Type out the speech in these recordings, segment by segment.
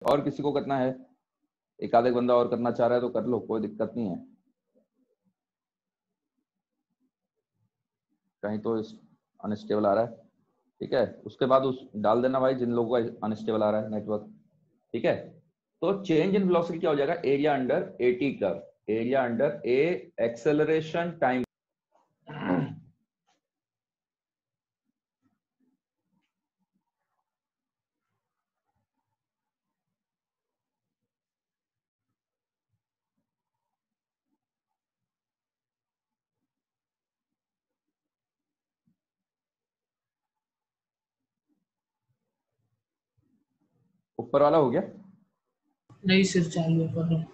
और किसी को करना है? एक आधे बंदा और करना चाह रहा है तो कर लो, कोई दिक्कत नहीं है। कहीं तो अनस्टेबल आ रहा है, ठीक है, उसके बाद उस डाल देना भाई जिन लोगों का अनस्टेबल आ रहा है नेटवर्क, ठीक है। तो चेंज इन वेलोसिटी क्या हो जाएगा? Area under AT curve, area under a acceleration time. ऊपर वाला हो गया? नहीं सिर्फ चालू कर रहा हूँ।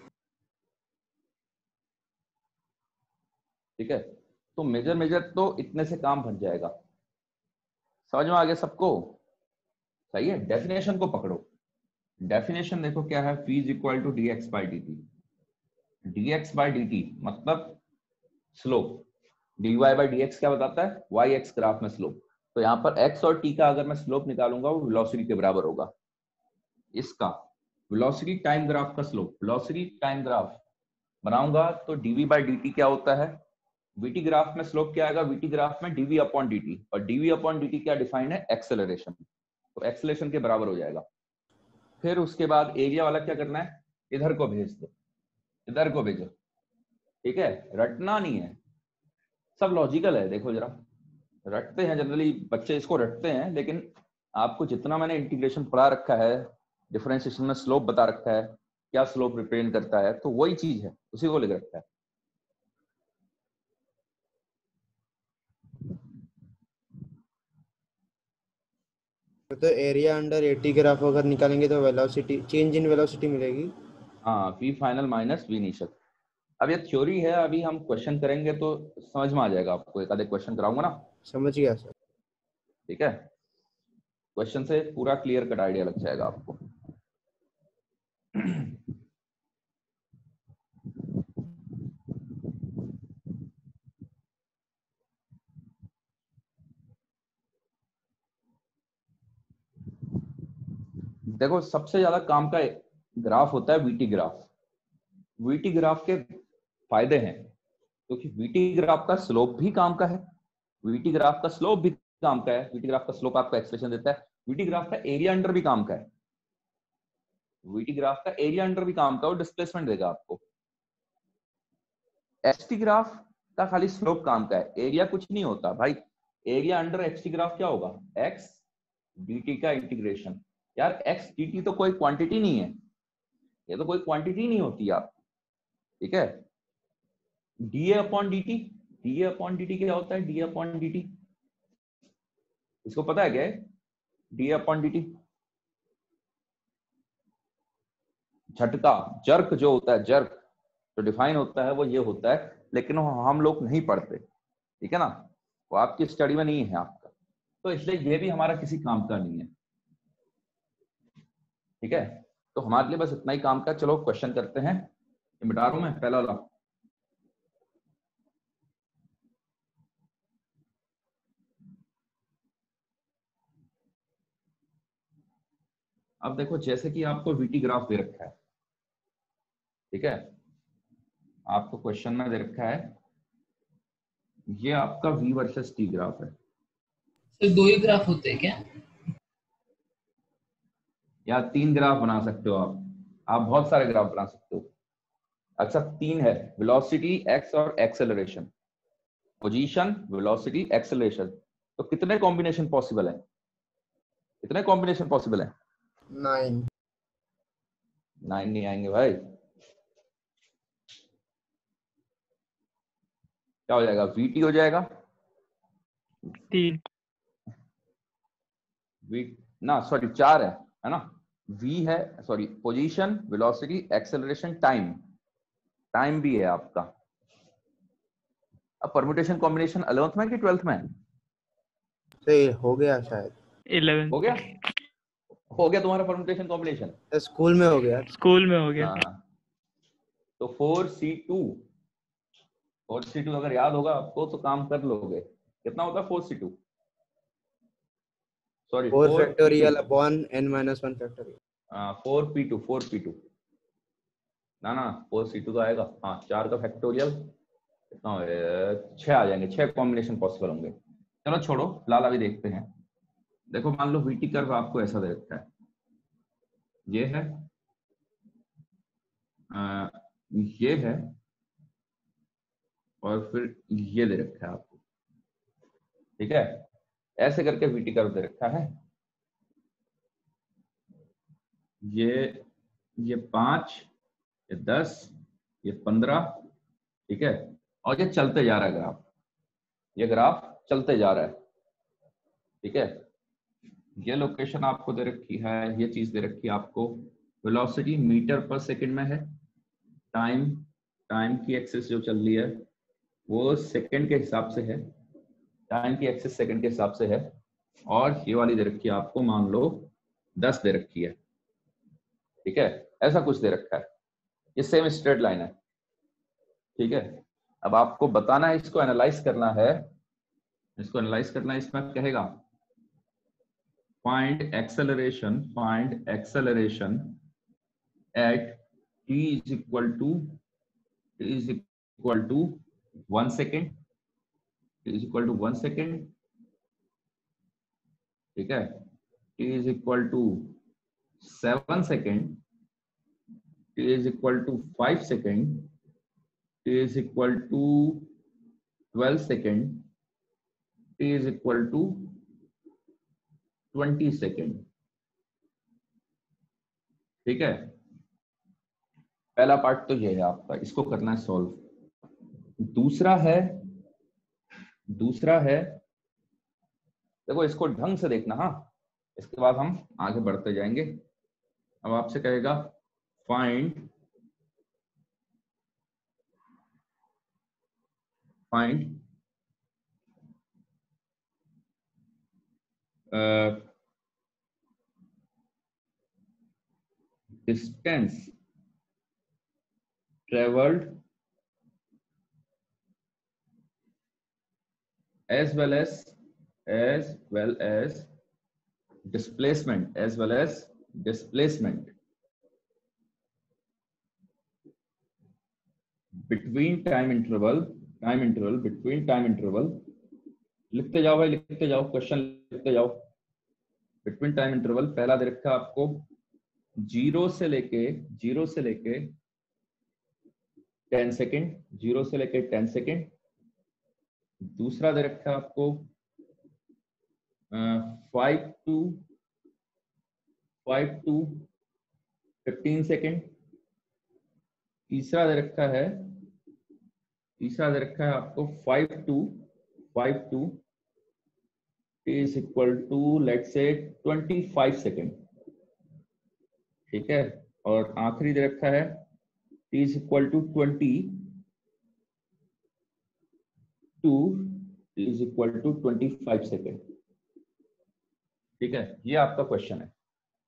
ठीक है, तो मेजर मेजर तो इतने से काम बन जाएगा। समझ में आ गया सबको? सही है। डेफिनेशन को पकड़ो। डेफिनेशन देखो क्या है, v is equal to d x by d t. D x by d t मतलब slope, d y by d x क्या बताता है? वाई एक्स ग्राफ में स्लोप। तो यहाँ पर एक्स और टी का अगर मैं स्लोप निकालूंगा वो वेलोसिटी के बराबर होगा। इसका वेलोसिटी टाइम ग्राफ का स्लोप, वेलोसिटी टाइम ग्राफ बनाऊंगा तो डीवी बाई डी टी क्या होता है? वीटी ग्राफ में स्लोप क्या आएगा? वीटी ग्राफ में डीवी अपॉन डी, और डीवी अपॉन डी क्या डिफाइंड है? एक्सेलरेशन। तो एक्सेलरेशन के बराबर हो जाएगा। फिर उसके बाद एरिया वाला क्या करना है? इधर को भेज दो, इधर को भेजो, ठीक है, रटना नहीं है, सब लॉजिकल है। देखो जरा, रटते हैं जनरली बच्चे, इसको रटते हैं, लेकिन आपको जितना मैंने इंटीग्रेशन पढ़ा रखा है, डिफरेंशिएशन में स्लोप बता रखा है, क्या स्लोप रिप्रेजेंट करता है, तो वही चीज है, उसी को लिख रखा है। तो एरिया अंडर एटी ग्राफ अगर निकालेंगे तो वेलोसिटी, चेंज इन वेलोसिटी मिलेगी। हाँ, v final minus we initial. अब ये थ्योरी है, अभी हम क्वेश्चन करेंगे तो समझ में आ जाएगा आपको। एक आधे क्वेश्चन कराऊंगा ना, समझ गया सर। ठीक है, क्वेश्चन से पूरा क्लियर कट आइडिया लग जाएगा आपको। देखो सबसे ज्यादा काम का ग्राफ होता है वीटी ग्राफ। वीटी ग्राफ के फायदे हैं, क्योंकि वीटी ग्राफ का स्लोप भी काम का है, वीटी ग्राफ का स्लोप भी काम का है। वीटी ग्राफ का स्लोप आपको एक्सप्रेशन देता है। वीटी ग्राफ का एरिया अंडर भी काम का है, वीटी ग्राफ का एरिया अंडर भी काम का है और डिस्प्लेसमेंट देगा आपको। एक्सटी ग्राफ का खाली स्लोप काम का है, एरिया कुछ नहीं होता भाई। एरिया अंडर एक्सटी ग्राफ क्या होगा? एक्स dt का इंटीग्रेशन। यार एक्स dt तो कोई क्वांटिटी नहीं है, ये तो कोई क्वांटिटी नहीं होती आप, ठीक है। डी अपॉन डी टी क्या होता है? डी अपॉन डी टी, इसको पता है क्या है? डी अपॉन डी टी झटका, जर्क जो होता है, जर्क जो डिफाइन होता है वो ये होता है, लेकिन वो हम लोग नहीं पढ़ते, ठीक है ना, वो आपकी स्टडी में नहीं है आपका, तो इसलिए ये भी हमारा किसी काम का नहीं है, ठीक है। तो हमारे लिए बस इतना ही काम का। चलो क्वेश्चन करते हैं, ये मिटा रहा हूं मैं पहला वाला। अब देखो जैसे कि आपको वीटी ग्राफ दे रखा है, ठीक है, आपको क्वेश्चन में दे रखा है ये आपका वी वर्सेस टी ग्राफ है। सिर्फ दो ही ग्राफ होते हैं क्या? या 3 ग्राफ बना सकते हो आप बहुत सारे ग्राफ बना सकते हो। अच्छा 3 है, वेलोसिटी, एक्स और एक्सेलरेशन, पोजीशन, वेलोसिटी, एक्सेलरेशन। तो कितने कॉम्बिनेशन पॉसिबल है? कितने कॉम्बिनेशन पॉसिबल है? 9। 9 नहीं आएंगे भाई। क्या हो जाएगा? वीटी हो जाएगा, 3 वी ना सॉरी 4 है ना। वी है, sorry, position, velocity, acceleration, time, time भी है आपका। अब परम्यूटेशन कॉम्बिनेशन 11th में कि 12th में? तो हो गया शायद। 11 हो गया, हो गया तुम्हारा परम्यूटेशन कॉम्बिनेशन? स्कूल में हो गया। स्कूल में हो गया। हाँ, तो 4c2, 4c2 अगर याद होगा आपको तो काम कर लोगे। कितना होता है 4c2? Sorry 4 4p2, factorial upon n-1 factorial. 4p2 4p2 ना ना 4c2 तो आएगा, हाँ 4 का फैक्टोरियल कितना हो, 6 आ जाएंगे, 6 कॉम्बिनेशन पॉसिबल होंगे। चलो छोड़ो, फिलहाल अभी देखते हैं। देखो मान लो वीटी कर्व आपको ऐसा दे रखा है, ये है, ये है, और फिर ये दे रखा है आपको, ठीक है, ऐसे करके वीटी कर्व दे रखा है। ये 5, ये 10, ये 15, ठीक है, और ये चलते जा रहा है ग्राफ, ये ग्राफ चलते जा रहा है, ठीक है। ये लोकेशन आपको दे रखी है, ये चीज दे रखी है आपको, वेलोसिटी मीटर पर सेकंड में है, टाइम, टाइम की एक्सिस जो चल रही है वो सेकंड के हिसाब से है, टाइम की एक्सिस सेकंड के हिसाब से है, और ये वाली दे रखी है आपको, मान लो 10 दे रखी है, ठीक है, ऐसा कुछ दे रखा है। ये सेम स्ट्रेट लाइन है, ठीक है। अब आपको बताना है, इसको एनालाइज करना है, इसको एनालाइज करना है, इसमें कहेगा find acceleration at t is equal to 1 second, t is equal to 1 second, ठीक है, t is equal to 7 second, t is equal to 5 second, t is equal to 12 second, t is equal to 20 second, ठीक है। पहला part तो ये है आपका, इसको करना है सॉल्व। दूसरा है देखो, इसको ढंग से देखना, हाँ, इसके बाद हम आगे बढ़ते जाएंगे। अब आपसे कहेगा find distance traveled as well as displacement between time interval between time interval, लिखते जाओ भाई, लिखते जाओ, क्वेश्चन लिखते जाओ। बिटवीन टाइम इंटरवल पहला दे रखा है आपको, जीरो से लेके 10 सेकेंड, 0 से लेके 10 सेकेंड। दूसरा दे रखा है आपको 5 to 15 सेकेंड। तीसरा दे रखा है आपको 5 to is equal to let's say 25 second, ठीक है। और आखिरी दे रखा है t is equal to 20 to t is equal to 25 second, ठीक है। ये आपका क्वेश्चन है।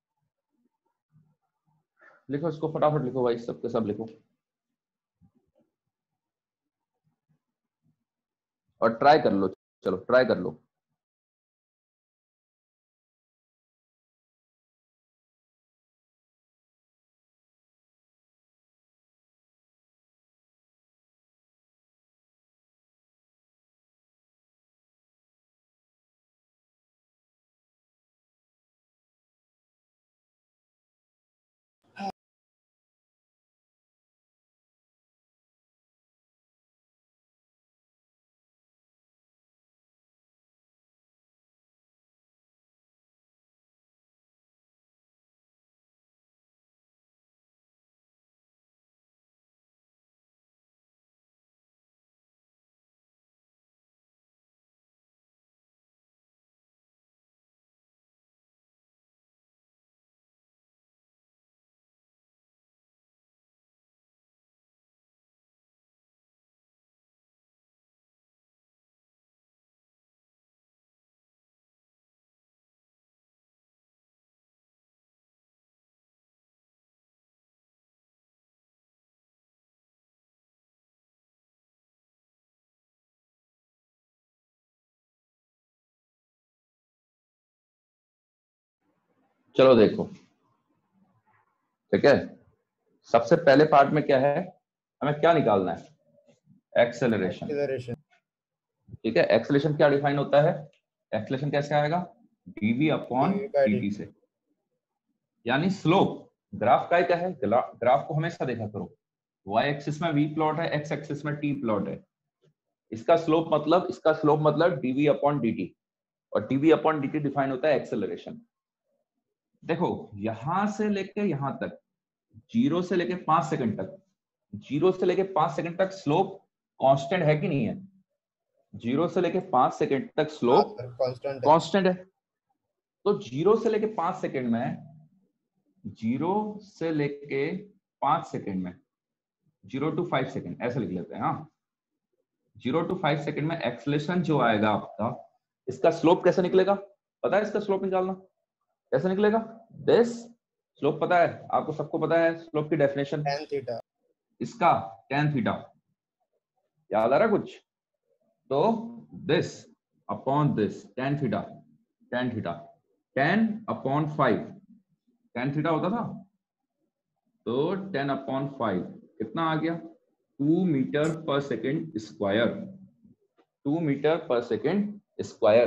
लिखो इसको, फटाफट लिखो भाई, सबके सब लिखो, और ट्राई कर लो, चलो ट्राई कर लो। चलो देखो, ठीक है, सबसे पहले पार्ट में क्या है, हमें क्या निकालना है, एक्सेलरेशन। एक्सेलरेशन। ठीक है, एक्सेलरेशन क्या डिफाइन होता है, एक्सेलरेशन कैसे आएगा, dv अपॉन dt से, यानी स्लोप। ग्राफ का क्या है, ग्राफ को हमेशा देखा करो, y एक्सिस में v प्लॉट है, x एक्सिस में t प्लॉट है। इसका स्लोप मतलब dv अपॉन dt, और dv अपॉन dt डिफाइन होता है एक्सेलरेशन। देखो यहां से लेके यहां तक, 0 से लेके 5 सेकंड तक, 0 से लेके 5 सेकंड तक स्लोप कांस्टेंट है कि नहीं है, 0 से लेके 5 सेकंड तक स्लोप कांस्टेंट है। कांस्टेंट है। तो 0 से लेके 5 सेकंड में, 0 से लेके 5 सेकंड में, 0 to 5 सेकंड ऐसे लिख लेते हैं। हाँ, 0 to 5 सेकंड में एक्सेलरेशन जो आएगा आपका, इसका स्लोप कैसे निकलेगा, पता है इसका स्लोप निकालना कैसे निकलेगा, दिस स्लोप पता है आपको, सबको पता है स्लोप की डेफिनेशन, tan थीटा, इसका tan थीटा, याद आ रहा कुछ, तो this upon this tan theta, tan upon 5, tan theta होता था, तो 10 अपॉन 5 कितना आ गया, 2 metre per second square, 2 metre per second square.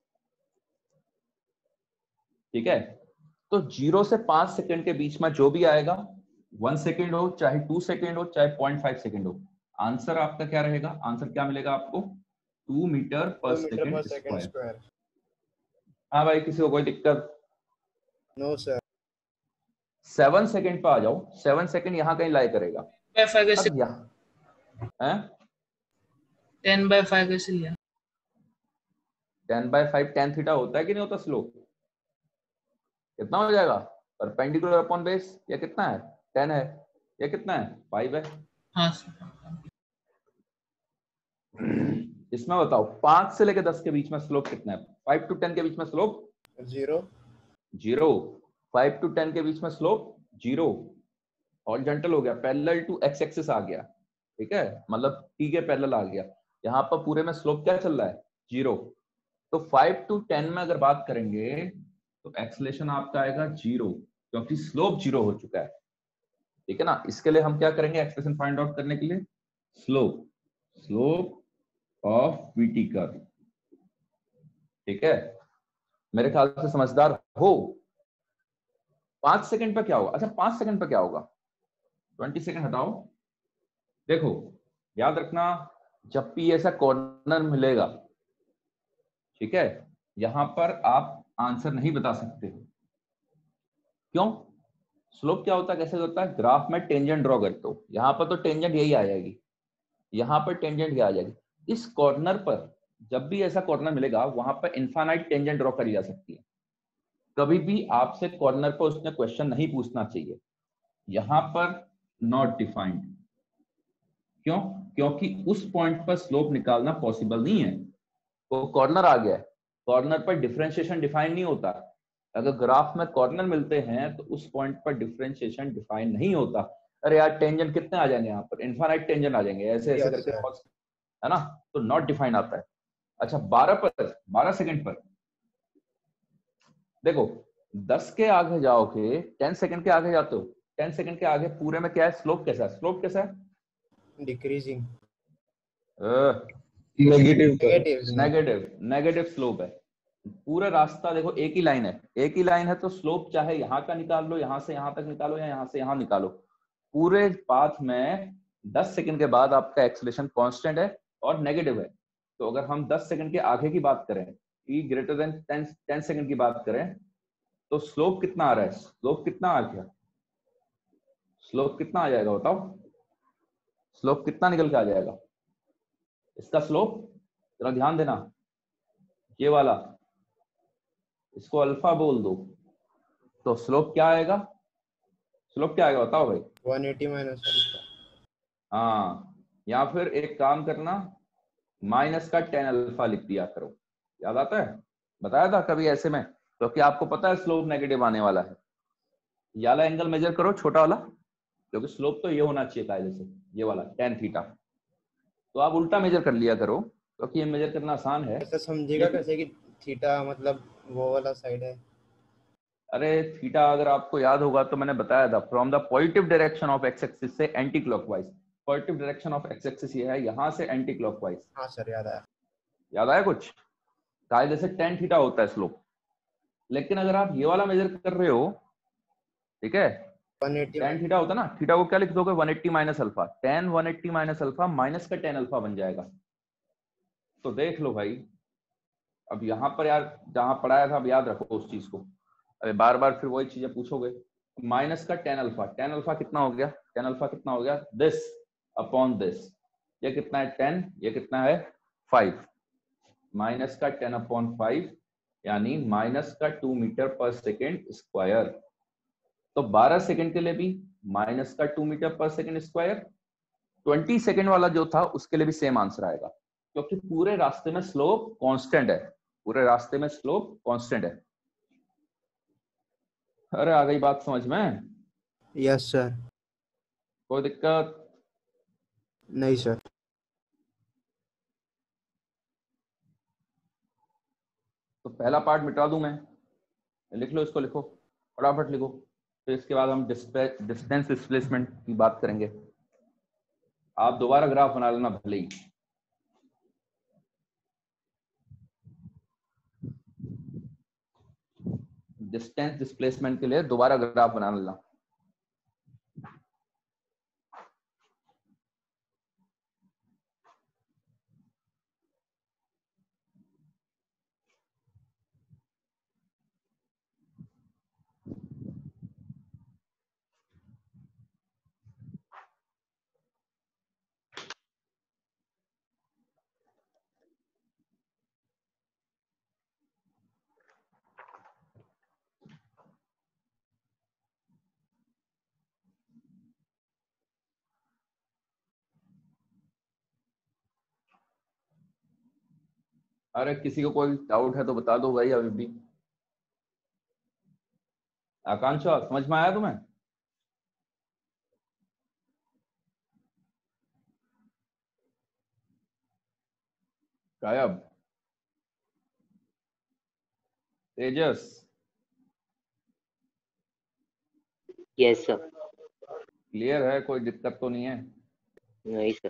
ठीक है, तो 0 से 5 सेकंड के बीच में जो भी आएगा, 1 सेकंड हो चाहे 2 सेकंड हो चाहे 0.5 सेकंड हो, आंसर आपका क्या रहेगा, आंसर क्या मिलेगा आपको, 2 मीटर पर सेकंड स्क्वायर। हाँ भाई, किसी को कोई दिक्कत, नो सर। 7 सेकंड पे आ जाओ, 7 सेकंड यहाँ कहीं लाई करेगा, by 5 कैसे, अब यहाँ है 10/5 कैसे लिया, 10/5 tan थीटा होता है कि नहीं होता स्लोप, कितना हो जाएगा, परपेंडिकुलर अपॉन बेस, या कितना है 10 है, या कितना है 5 है। हाँ सर, इसमें बताओ 5 से लेकर 10 के बीच में स्लोप कितना है, 5 to 10 के बीच में स्लोप 0, 5 to 10 के बीच में स्लोप 0, हॉरिजॉन्टल हो गया, पैरेलल टू एक्स एक्सिस आ गया। ठीक है, मतलब टी के पैरेलल आ गया, यहाँ पर पूरे में स्लोप क्या चल रहा है 0। तो 5 to 10 में अगर बात करेंगे तो एक्सेलरेशन आपका आएगा 0, क्योंकि स्लोप 0 हो चुका है। ठीक है ना, इसके लिए हम क्या करेंगे एक्सप्रेशन फाइंड आउट करने के लिए, स्लोप ऑफ वीटी कर्व। ठीक है, मेरे ख्याल से समझदार हो। 5 सेकंड पर क्या होगा, अच्छा 5 सेकंड पर क्या होगा, 20 सेकंड हटाओ, देखो याद रखना, जब भी ऐसा कॉर्नर मिलेगा, ठीक है, यहां पर आप आंसर नहीं बता सकते हो, क्यों, स्लोप क्या होता है कैसे होता है, ग्राफ में टेंजेंट ड्रॉ करते हो, यहां पर तो टेंजेंट यही आ जाएगी, यहां पर टेंजेंट ये आ जाएगी, इस कॉर्नर पर जब भी ऐसा कॉर्नर मिलेगा वहां पर इनफाइनाइट टेंजेंट ड्रॉ करी जा सकती है। कभी भी आपसे कॉर्नर पर उसने क्वेश्चन नहीं पूछना चाहिए, यहां पर नॉट डिफाइंड, क्यों, क्योंकि उस पॉइंट पर स्लोप निकालना पॉसिबल नहीं है, वो कॉर्नर आ गया है, कॉर्नर पर डिफरेंशिएशन डिफाइन नहीं होता, अगर ग्राफ में कॉर्नर मिलते हैं तो उस पॉइंट पर डिफरेंशिएशन डिफाइन नहीं होता। अरे यार टेंजेंट कितने आ जाएंगे यहाँ पर, इनफाइनाइट टेंजेंट आ जाएंगे ऐसे ऐसे करके, है ना, तो नॉट डिफाइन आता है। अच्छा 12 सेकंड पर देखो, 10 के आगे जाओगे, 10 सेकंड के आगे जाते हो, 10 सेकंड के आगे पूरे में क्या है, स्लोप कैसा है, स्लोप कैसा है, डिक्रीजिंग, नेगेटिव स्लोप है, पूरा रास्ता देखो एक ही लाइन है, एक ही लाइन है, तो स्लोप चाहे यहाँ का निकाल लो, यहाँ से यहाँ तक निकालो या यहाँ से यहाँ निकालो, पूरे पाथ में 10 सेकंड के बाद आपका एक्सेलरेशन कांस्टेंट है और नेगेटिव है। तो अगर हम 10 सेकंड के आगे की बात करें, t ग्रेटर देन 10 सेकंड की बात करें, तो स्लोप कितना आ रहा है, स्लोप कितना आ गया, स्लोप कितना आ जाएगा बताओ, स्लोप कितना निकल के आ जाएगा, इसका स्लोप जरा ध्यान देना, ये वाला, इसको अल्फा बोल दो, तो स्लोप क्या आएगा, स्लोप क्या आएगा बताओ भाई, 180 माइनस अल्फा। हाँ, या फिर एक काम करना, माइनस का 10 अल्फा लिख दिया करो, याद आता है, बताया था कभी ऐसे में, क्योंकि आपको पता है स्लोप नेगेटिव आने वाला है, ये वाला एंगल मेजर करो छोटा वाला, क्योंकि स्लोप तो ये होना चाहिए कायदे से, ये वाला tan थीटा, तो आप उल्टा मेजर कर लिया करो, क्योंकि ये मेजर करना आसान है। ऐसा समझेगा कैसे कि थीटा मतलब वो वाला साइड है, अरे थीटा अगर आपको याद होगा तो मैंने बताया था, from the positive direction of x axis से anti clockwise. Positive direction of x axis ये है, यहाँ से एंटी क्लॉकवाइज। हाँ सर याद आया। याद आया कुछ? कहा जैसे tan थीटा होता है स्लोप, लेकिन अगर आप ये वाला मेजर कर रहे हो, ठीक है, 180 tan थीटा होता है ना, थीटा को क्या लिख दोगे 180 minus alpha, tan 180 minus alpha minus का tan अल्फा बन जाएगा। तो देख लो भाई, अब यहाँ पर यार जहां पढ़ाया था अब याद रखो उस चीज को, अरे बार बार फिर वही चीजें पूछोगे। माइनस का tan अल्फा कितना हो गया, tan अल्फा कितना हो गया, दिस अपॉन दिस, ये कितना है 10, ये कितना है 5, माइनस का 10 अपॉन 5 यानी माइनस का 2 मीटर पर सेकेंड स्क्वायर। तो 12 सेकंड के लिए भी माइनस का 2 metre per second square, 20 second वाला जो था उसके लिए भी सेम आंसर आएगा, क्योंकि पूरे रास्ते में स्लोप कांस्टेंट है, पूरे रास्ते में स्लोप कांस्टेंट है। अरे आ गई बात समझ में? Yes sir. कोई दिक्कत? नहीं सर। तो पहला पार्ट मिटा दूं मैं, लिख लो इसको, लिखो फटाफट लिखो, फिर इसके बाद हम डिस्टेंस डिस्प्लेसमेंट की बात करेंगे। आप दोबारा ग्राफ बना लेना भले ही। डिस्टेंस डिस्प्लेसमेंट के लिए दोबारा ग्राफ बना लेना। अरे किसी को कोई डाउट है तो बता दो भाई अभी भी। आकांक्षा समझ में आया तुम्हें? गायब? तेजस? Yes sir. क्लियर है, कोई दिक्कत तो नहीं है? नहीं सर।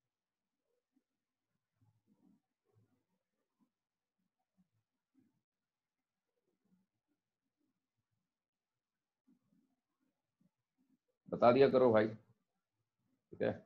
बता दिया करो भाई, ठीक है।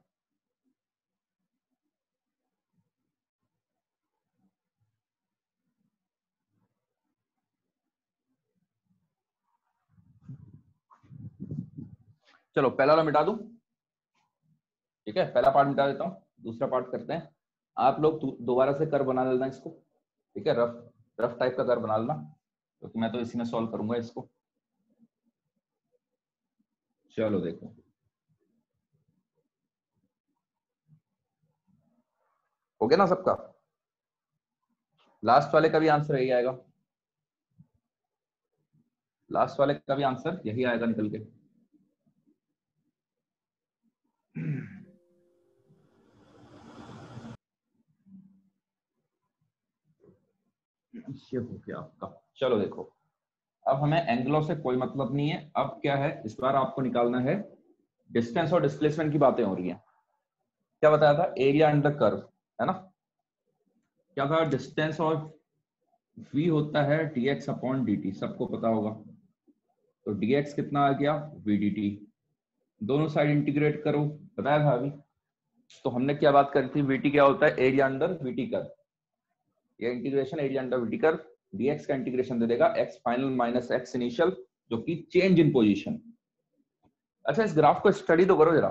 चलो पहला वाला मिटा दूं, ठीक है, पहला पार्ट मिटा देता हूँ, दूसरा पार्ट करते हैं। आप लोग दोबारा से कर बना लेना इसको, ठीक है, रफ रफ टाइप का कर बना लेना, क्योंकि तो मैं तो इसी में सॉल्व करूंगा इसको। चलो देखो, हो गया ना सबका? लास्ट वाले का भी आंसर यही आएगा, लास्ट वाले का भी आंसर यही आएगा निकल के। ये हो गया आपका। चलो देखो, अब हमें एंगलों से कोई मतलब नहीं है, अब क्या है इस बार आपको निकालना है डिस्टेंस और डिस्प्लेसमेंट की बातें हो रही हैं। क्या बताया था, एरिया अंडर कर्व, है ना? क्या था, डिस्टेंस ऑफ v होता है dx अपॉन dt, सबको पता होगा। तो dx कितना आ गया, v dt, दोनों साइड इंटीग्रेट करो, बताया था अभी। तो हमने क्या बात करी थी, vt क्या होता है, एरिया अंडर vt कर्व, ये integration area under vt curve, dx का इंटीग्रेशन दे देगा x final minus x initial, जो कि चेंज इन पोजीशन। अच्छा इस ग्राफ को स्टडी तो करो जरा,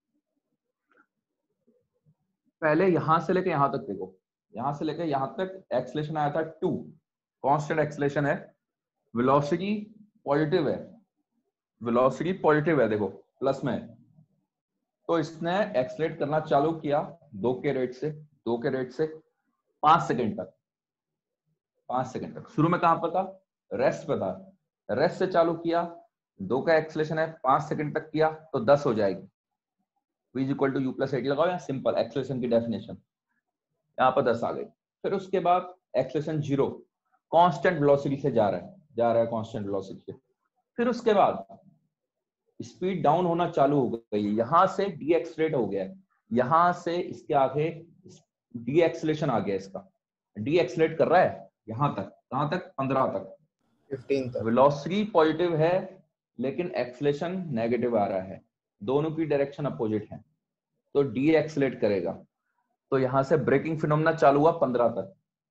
पहले यहां से लेके यहां तक देखो, यहां से लेके यहां तक एक्सलेशन आया था 2, कांस्टेंट एक्सलेशन है, वेलोसिटी पॉजिटिव है, वेलोसिटी पॉजिटिव है, देखो प्लस में है। तो इसने एक्सलेट करना चालू किया 2 के रेट से, 2 के रेट से 5 सेकंड तक, 5 सेकंड तक। शुरू में कहां पर था, रेस्ट पर था, रेस्ट से चालू किया, 2 का एक्सलेशन है, 5 सेकंड तक किया तो 10 हो जाएगी, v is equal to u plus 80 लगाओ, या सिंपल एक्सलेशन की डेफिनेशन, यहाँ पर 10 आ गई। फिर उसके बाद एक्सलेशन 0, कांस्टेंट वेलोसिटी से जा रहा है कांस्टेंट वेलोसिटी से, फिर उसके बाद स्पीड डाउन होना चालू हो गई, यहां से डी एक्सलेट हो गया, यहां से इसके आगे डी एक्सलेशन आ गया, इसका डी एक्सलेट कर रहा है यहां तक, कहां तक, 15 तक, 15 तक। वेलोसिटी पॉजिटिव है लेकिन एक्सलेशन नेगेटिव आ रहा है, दोनों की डायरेक्शन अपोजिट है, तो डी एक्सलेट करेगा। तो यहां से ब्रेकिंग फिनोमेना चालू हुआ 15 तक,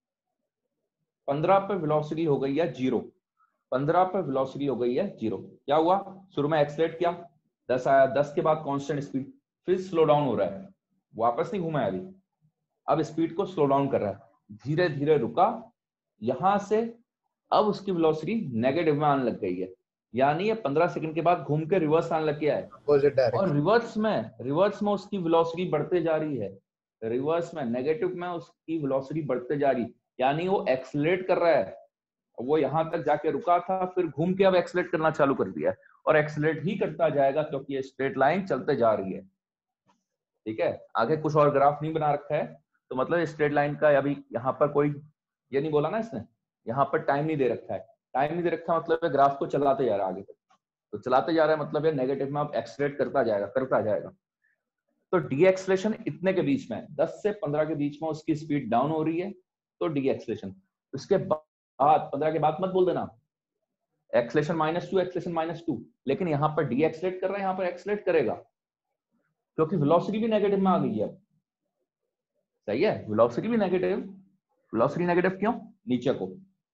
15 पे वेलोसिटी हो गई है 0, 15 पे वेलोसिटी हो गई है 0। क्या हुआ, शुरू में एक्सलेट किया, 10 आया, 10 के बाद कांस्टेंट स्पीड, फिर स्लो डाउन हो रहा है, वापस नहीं घूमा है अभी, अब स्पीड को स्लो डाउन कर रहा है, धीरे धीरे रुका, यहां से अब उसकी वेलोसिटी नेगेटिव में आने लग गई है, यानी ये 15 सेकंड के बाद घूम के रिवर्स आने लग गया है, अपोजिट और डायरेक्शन। रिवर्स में उसकी वेलोसिटी बढ़ते जा रही है, रिवर्स में नेगेटिव में उसकी वेलोसिटी बढ़ते जा रही, यानी वो एक्सलेट कर रहा है, वो यहां तक जाके रुका था, फिर घूम के अब एक्सलेट करना चालू कर दिया है, और एक्सलेट ही करता जाएगा क्योंकि ये स्ट्रेट लाइन चलते जा रही है। ठीक है, आगे कुछ और ग्राफ नहीं बना रखा है, तो मतलब स्ट्रेट लाइन का अभी यहाँ पर कोई ये नहीं बोला ना इसने, यहाँ पर टाइम नहीं दे रखा है, टाइम नहीं दे रखा मतलब ग्राफ को चलाते जा रहा है आगे तक, तो चलाते जा रहा है मतलब ये नेगेटिव में अब एक्सलेट करता जाएगा। तो डी एक्सलेशन इतने के बीच में, 10 से 15 के बीच में उसकी स्पीड डाउन हो रही है, तो डी एक्सलेशन। उसके बाद 15 के बाद मत बोल देना एक्सलेशन -2, एक्सलेशन -2, लेकिन यहाँ पर डी एक्सलेट कर रहा है, यहाँ पर एक्सलेट करेगा क्योंकि वेलोसिटी भी नेगेटिव में आ गई है। सही है, वेलोसिटी भी नेगेटिव, वेलोसिटी नेगेटिव क्यों, नीचे को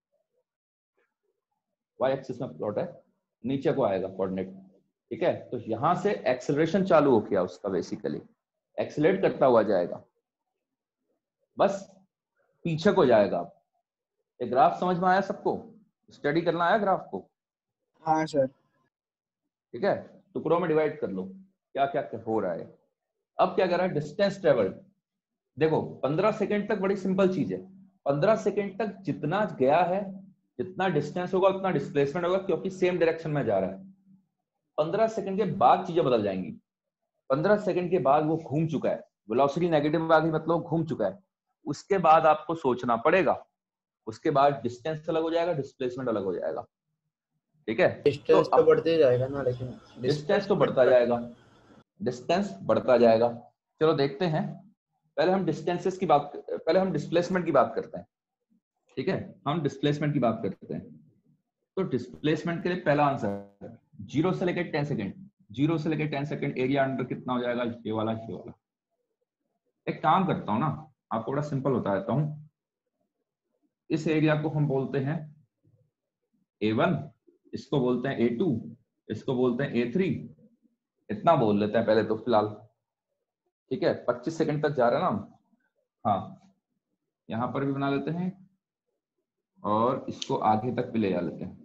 वाई एक्सिस में प्लॉट है, नीचे को आएगा कोऑर्डिनेट। ठीक है, तो यहां से एक्सेलरेशन चालू हो गया उसका, बेसिकली एक्सेलरेट करता हुआ जाएगा, बस पीछे को जाएगा। ये ग्राफ समझ में आया सबको, स्टडी करना आया ग्राफ को? हाँ सर। ठीक है, टुकड़ों में डिवाइड कर लो क्या क्या हो रहा है। अब क्या कर रहा है, डिस्टेंस ट्रेवल, देखो 15 सेकंड तक बड़ी सिंपल चीज है, 15 सेकंड तक जितना गया है, जितना डिस्टेंस होगा उतना डिस्प्लेसमेंट होगा, क्योंकि सेम डायरेक्शन में जा रहा है। 15 सेकंड के बाद चीजें बदल जाएंगी, 15 सेकंड के बाद वो घूम चुका है, वेलोसिटी नेगेटिव आ गई मतलब घूम चुका है, उसके बाद आपको सोचना पड़ेगा, उसके बाद डिस्टेंस अलग हो जाएगा, डिस्प्लेसमेंट अलग हो जाएगा। ठीक है, डिस्टेंस तो बढ़ते जाएगा ना, लेकिन डिस्टेंस तो बढ़ता जाएगा, डिस्टेंस बढ़ता जाएगा। चलो देखते हैं, पहले हम डिस्टेंसेस की बात, पहले हम डिस्प्लेसमेंट की बात करते हैं। ठीक है, हम डिस्प्लेसमेंट की बात करते हैं। तो डिस्प्लेसमेंट के लिए पहला आंसर 0 से लेकर 10 सेकंड, 0 से लेकर 10 सेकंड एरिया अंडर कितना हो जाएगा, ये वाला ये वाला। एक काम करता हूं ना, आपको बड़ा सिंपल बता देता हूं, इस एरिया को हम बोलते हैं A1, इसको बोलते हैं A2, इसको बोलते हैं A3, इतना बोल लेते हैं पहले तो फिलहाल। ठीक है, 25 सेकंड तक जा रहा है ना हम, हाँ यहां पर भी बना लेते हैं और इसको आगे तक भी ले जा लेते हैं,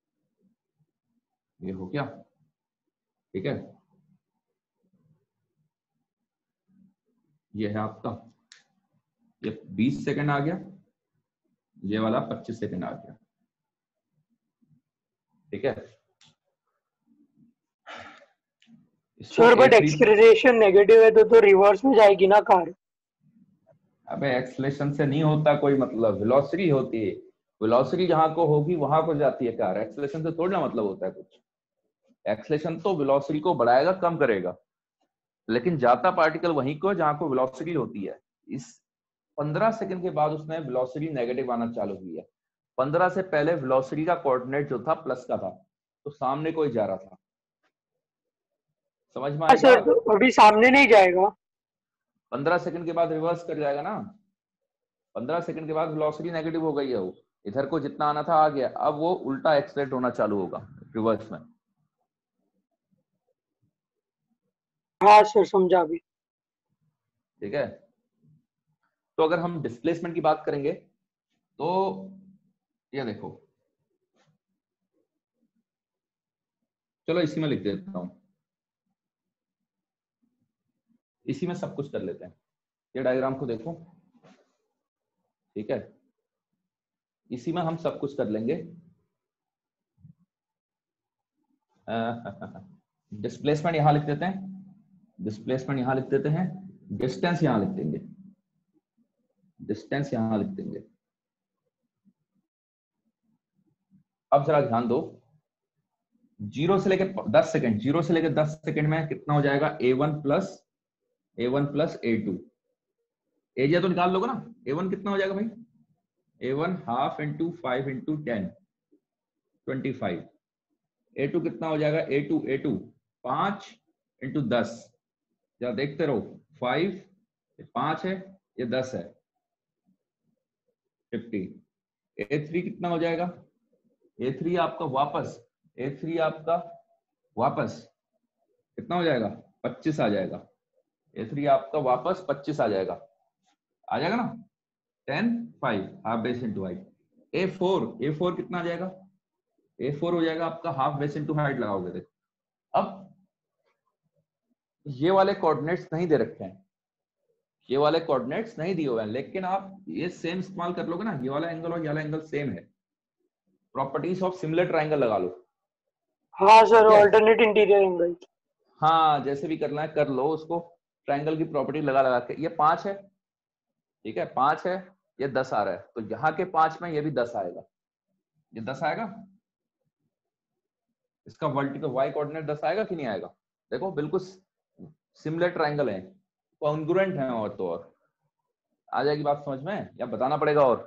ये हो गया। ठीक है, ये है आपका, ये 20 सेकंड आ गया, ये वाला 25 सेकंड आ गया। ठीक है सर, बट एक्सेलरेशन नेगेटिव है तो रिवर्स में जाएगी ना कार। अबे एक्सेलरेशन से नहीं होता कोई मतलब, वेलोसिटी होती है, वेलोसिटी जहां को होगी वहां को जाती है कार, एक्सेलरेशन से थोड़ा मतलब होता है कुछ। एक्सेलरेशन तो वेलोसिटी को बढ़ाएगा कम करेगा, लेकिन जाता पार्टिकल वहीं को जहां को वेलोसिटी होती है। इस 15 सेकंड के बाद उसने वेलोसिटी नेगेटिव आना चालू की है, 15 से पहले वेलोसिटी का कोऑर्डिनेट जो था प्लस का था, तो सामने कोई जा रहा था, समझ में आया? सर तो अभी सामने नहीं जाएगा, 15 सेकंड के बाद रिवर्स कर जाएगा ना, 15 सेकंड के बाद वेलोसिटी नेगेटिव हो गई है, वो इधर को जितना आना था आ गया, अब वो उल्टा एक्सलेट होना चालू होगा रिवर्स में। हाँ सर समझा अभी। ठीक है, तो अगर हम डिस्प्लेसमेंट की बात करेंगे तो ये देखो, चलो इसी में लिख देता हूं, इसी में सब कुछ कर लेते हैं, ये डायग्राम को देखो। ठीक है, इसी में हम सब कुछ कर लेंगे। डिस्प्लेसमेंट यहां लिख देते हैं, डिस्प्लेसमेंट यहां लिख देते हैं, डिस्टेंस यहां लिख देंगे, डिस्टेंस यहां लिख देंगे। अब जरा ध्यान दो, जीरो से लेकर 10 सेकंड, जीरो से लेकर 10 सेकंड में कितना हो जाएगा, a1 प्लस a2। एरिया तो निकाल लोगे ना, a1 कितना हो जाएगा भाई, a1 half into 5 into 10 25। a2 कितना हो जाएगा, a2 5 इंटू 10, जरा देखते रहो, 5 ये 5 है, ये 10 है, 50। a3 कितना हो जाएगा, a3 आपका वापस कितना हो जाएगा, 25 आ जाएगा। a3 आपका वापस 25 आ जाएगा ना, 10 5 half base into height. a4 कितना आ जाएगा, a4 हो जाएगा आपका हाफ बेस इंटू हाइट लगाओगे। देखो अब ये वाले कोऑर्डिनेट्स नहीं दे रखे हैं, ये वाले कोऑर्डिनेट्स नहीं दिए हुए हैं, लेकिन आप ये सेम इस्तेमाल कर लोगे ना, ये वाला एंगल और ये वाला एंगल सेम है, प्रॉपर्टीज ऑफ सिमिलर ट्राइंगल लगा लो। हाँ सर, ठीक है? Alternate interior angle. हाँ, जैसे भी करना है कर लो उसको, ट्राइंगल की प्रॉपर्टी लगा के। ये 5 है, ठीक है, 5 है, ये 10 आ रहा है, तो यहाँ के 5 में ये भी 10 आएगा, ये 10 आएगा, इसका वर्टिकल वाई कोऑर्डिनेट 10 आएगा कि नहीं आएगा। देखो बिल्कुल सिमिलर ट्राइंगल है, कॉन्ग्रुएंट है, और तो और आ जाएगी बात समझ में, या बताना पड़ेगा और?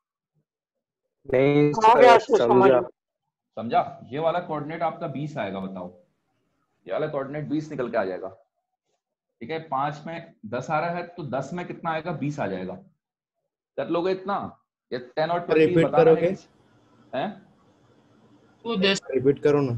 नहीं हाँ क्या सर, सर, समझा। समझा। ये वाला कोऑर्डिनेट आपका 20 आएगा, बताओ, ये वाला कोऑर्डिनेट 20 निकल के आ जाएगा। ठीक है, 5 में 10 आ रहा है, तो 10 में कितना आएगा, 20 आ जाएगा। कर लोगे इतना, ये 10 और 20 रिपीट बताना करोगे? है? वो 10 रिपीट करो ना।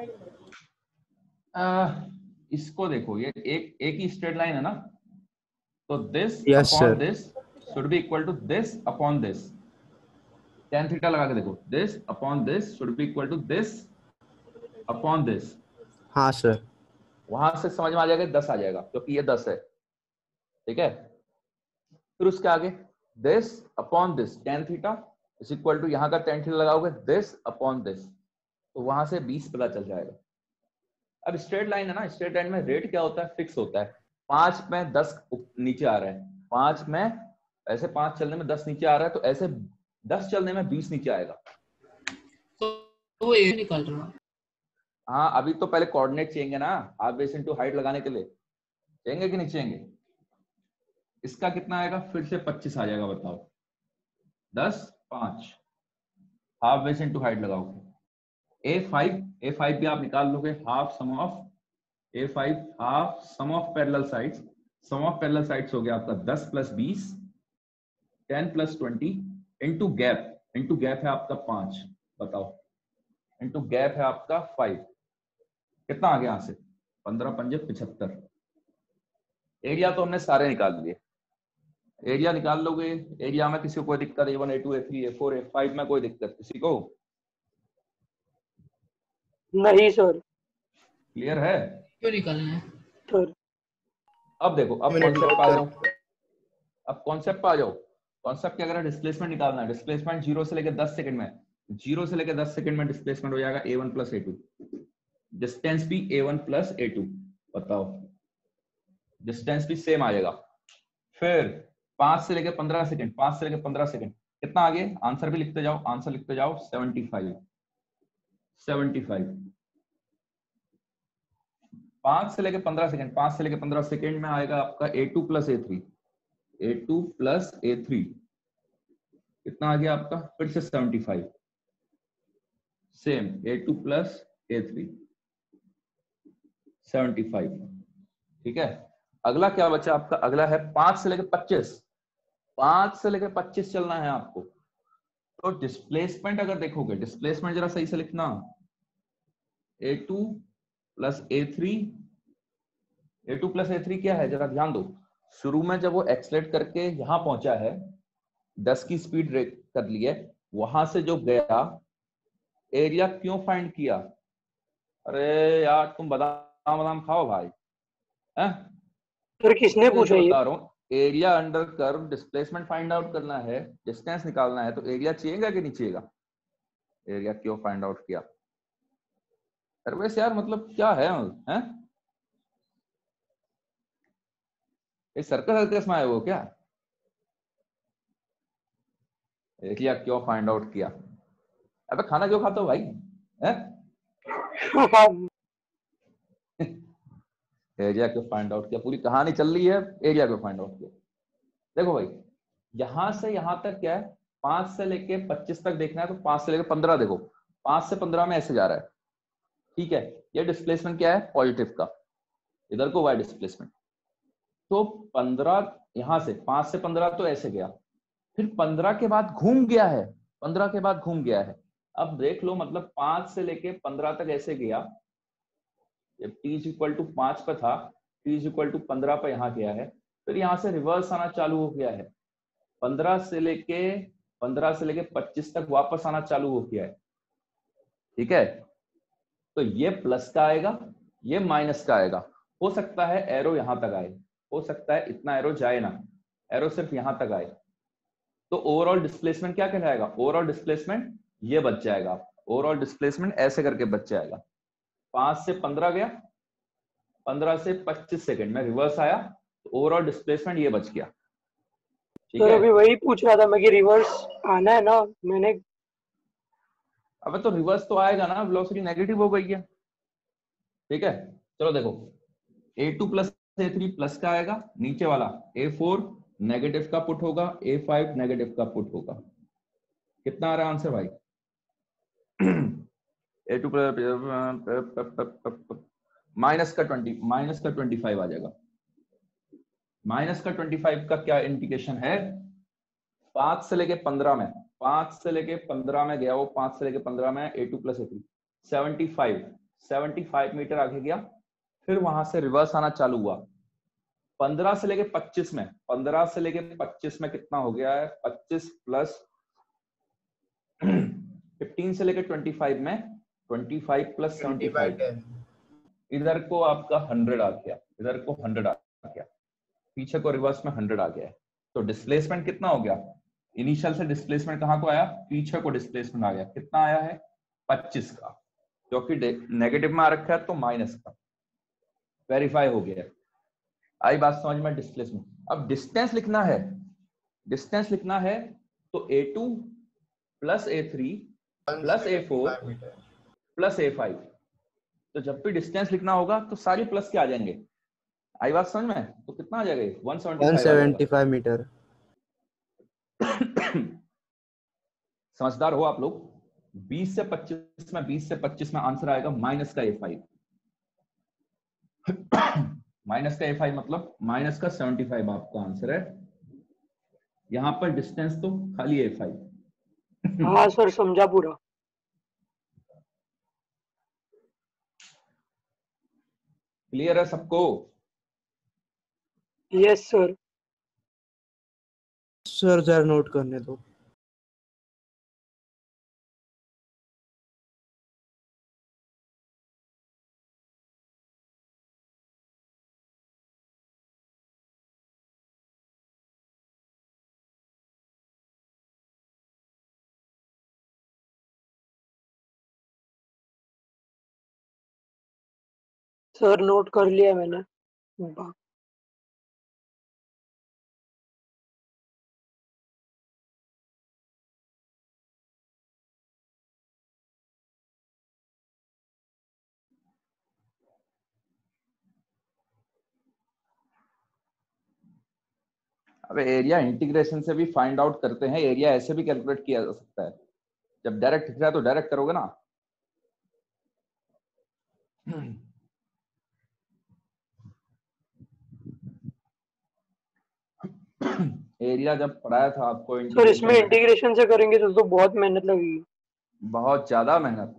इसको देखो, ये एक ही स्ट्रेट लाइन है ना, तो this Yes, upon sir. This should be equal to this upon this. tan theta लगा के देखो, this upon this should be equal to this upon this. हाँ सर। वहां से समझ में आ जाएगा, 10 आ जाएगा, क्योंकि ये 10 है। ठीक है, फिर उसके आगे this upon this, tan theta is equal to, यहाँ का tan थीटा लगाओगे दिस अपॉन दिस, तो वहां से 20 पता चल जाएगा। अब स्ट्रेट लाइन है ना, स्ट्रेट लाइन में रेट क्या होता है, फिक्स होता है। 5 में 10 नीचे आ रहा है, 5 में ऐसे 5 चलने में 10 नीचे आ रहा है, तो ऐसे 10 चलने में 20 नीचे आएगा। तो वो ए निकाल रहा हूँ। हाँ, अभी तो पहले कोऑर्डिनेट चाहिए ना, हाफ बेस इनटू हाइट लगाने के लिए, चाहिए कि नहीं चाहिए? इसका कितना आएगा, फिर से 25 आ जाएगा, बताओ, 10 5 हाफ बेस इनटू हाइट लगाओगे। a5 भी आप निकाल लोगे, half sum of a5 half sum of parallel sides, sum of parallel sides हो गया आपका 10 प्लस 20 10 प्लस 20 इंटू गैप है आपका 5, बताओ, इंटू गैप है आपका 5, कितना आ गया यहाँ से, 15 पंजे 75। एरिया तो हमने सारे निकाल लिए, एरिया निकाल लोगे, एरिया में किसी को कोई दिक्कत, A1 A2 A3 A4 A5 में कोई दिक्कत किसी को? नहीं सर। क्लियर है? क्यों निकालना है? सर अब देखो, अब मिनट कॉन्सेप्ट आ जाओ, में अब कॉन्सेप्ट पे आ जाओ। कॉन्सेप्ट क्या, अगर डिस्प्लेसमेंट निकालना है, डिस्प्लेसमेंट 0 से लेकर 10 सेकंड में, 0 से लेकर 10 सेकंड में डिस्प्लेसमेंट हो जाएगा A1 प्लस A2, डिस्टेंस भी A1 प्लस A2, बताओ, डिस्टेंस भी सेम आएगा। फिर 5 से लेकर 15 सेकंड, 5 से लेकर 15 सेकंड कितना आगे, आंसर भी लिखते जाओ, आंसर लिखते जाओ, 75 5 से लेकर 15 सेकंड, 5 से लेकर 15 सेकंड में आएगा आपका A2 plus A3, A2 plus A3 कितना आ गया आपका, फिर से 75, सेम A2 प्लस A3 75। ठीक है, अगला क्या बचा आपका, अगला है 5 से लेकर 25, 5 से लेकर 25 चलना है आपको। तो डिस्प्लेसमेंट अगर देखोगे, डिस्प्लेसमेंट जरा सही से लिखना, A2 plus A3, A2 plus A3 क्या है, जरा ध्यान दो। शुरू में जब वो एक्सलेट करके यहां पहुंचा है, 10 की स्पीड कर ली है, वहां से जो गया, एरिया क्यों फाइंड किया? अरे यार तुम बादाम बादाम खाओ भाई, हैं? सर किसने पूछा ये? बता रहा हूँ, area under curve, displacement find out करना है, डिस्टेंस निकालना है, तो एरिया चाहिएगा कि नहीं चाहिएगा? एरिया क्यों फाइंड आउट किया? अरे वैसे यार मतलब क्या है, हैं? इस सर्कस में आए हो क्या? एरिया क्यों फाइंड आउट किया? अबे खाना क्यों खाते हो भाई, हैं? एरिया को फाइंड आउट किया, पूरी कहानी चल रही है, एरिया को फाइंड आउट किया। देखो भाई, यहां से यहां तक क्या है, 5 से लेके 25 तक देखना है तो 5 से लेके 15 देखो, 5 से 15 में ऐसे जा रहा है, ठीक है। ये डिस्प्लेसमेंट क्या है, पॉजिटिव का, इधर को वाई डिस्प्लेसमेंट। तो 15 यहां से 5 से 15 तो ऐसे गया, फिर 15 के बाद घूम गया है, 15 के बाद घूम गया है। अब देख लो, मतलब 5 से लेके 15 तक ऐसे गया, जब t इक्वल टू 5 पे था, t इक्वल टू 15 पे यहाँ गया है, फिर यहाँ से रिवर्स आना चालू हो गया है, 15 से लेके 25 तक वापस आना चालू हो गया है, ठीक है। तो ये प्लस का आएगा, ये माइनस का आएगा। हो सकता है एरो यहां तक आए, हो सकता है इतना एरो जाए ना, एरो सिर्फ यहां तक आए। तो ओवरऑल डिस्प्लेसमेंट क्या कहलाएगा, ओवरऑल डिस्प्लेसमेंट ये बच जाएगा, ओवरऑल डिस्प्लेसमेंट ऐसे करके बच जाएगा। 5 से 15 गया, 15 से 25 सेकंड में रिवर्स आया, तो ओवरऑल डिस्प्लेसमेंट ये बच गया, ठीक सर है। अभी वही पूछ रहा था मैं कि रिवर्स आना है ना, मैंने अब तो रिवर्स तो आएगा ना, वेलोसिटी नेगेटिव हो गई है, ठीक है। चलो देखो, a2 प्लस a3 प्लस का आएगा, नीचे वाला a4 नेगेटिव का पुट होगा, a5 नेगेटिव का पुट होगा। कितना आ रहा है आंसर भाई? a2 प्लस माइनस का 25 आ जाएगा। माइनस का 25 का क्या इंडिकेशन है, 5 से लेके 15 में, 5 से लेके 15 में गया वो, 5 से लेके 15 में a2 प्लस a3 75 मीटर आगे गया, फिर वहां से रिवर्स आना चालू हुआ। 15 से लेके 25 में, 15 से लेके 25 में कितना हो गया है, 25 प्लस 15 से लेके 25 में 25 प्लस 75, इधर को आपका 100 आ गया, इधर को 100 आ गया, पीछे को रिवर्स में 100 आ गया है। तो डिस्प्लेसमेंट कितना हो गया, इनिशियल से डिस्प्लेसमेंट कहां को आया, पीछे को डिस्प्लेसमेंट आ गया, कितना आया है 25 का, क्योंकि नेगेटिव में आ रखा है तो माइनस का, वेरीफाई हो गया। आई बात समझ में, डिस्प्लेसमेंट। अब डिस्टेंस लिखना है, डिस्टेंस लिखना है तो a2 plus a3 plus a4 plus a5। तो जब भी डिस्टेंस लिखना होगा तो सारी प्लस के आ जाएंगे। आई बात समझ में, तो कितना आ जाएगा, 175 मीटर। समझदार हो आप लोग। 20 से 25 में आंसर आएगा माइनस का a5, माइनस का a5 मतलब माइनस का 75 आपका आंसर है। यहां पर डिस्टेंस तो खाली a5। हाँ सर समझा पूरा। क्लियर है सबको? Yes sir. सर जरा नोट करने दो। सर नोट कर लिया मैंने। अब एरिया इंटीग्रेशन से भी फाइंड आउट करते हैं, एरिया ऐसे भी कैलकुलेट किया जा सकता है। जब डायरेक्ट दिख रहा है तो डायरेक्ट करोगे ना। एरिया जब पढ़ाया था आपको सर इसमें इंटीग्रेशन, इंटीग्रेशन से करेंगे तो बहुत मेहनत लगेगी। बहुत ज्यादा मेहनत।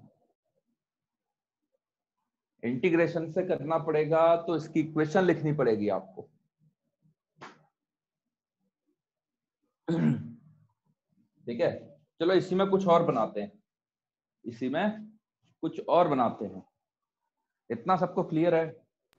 इंटीग्रेशन से करना पड़ेगा तो इसकी इक्वेशन लिखनी पड़ेगी आपको। ठीक है, चलो इसी में कुछ और बनाते हैं, इसी में कुछ और बनाते हैं। इतना सबको क्लियर है?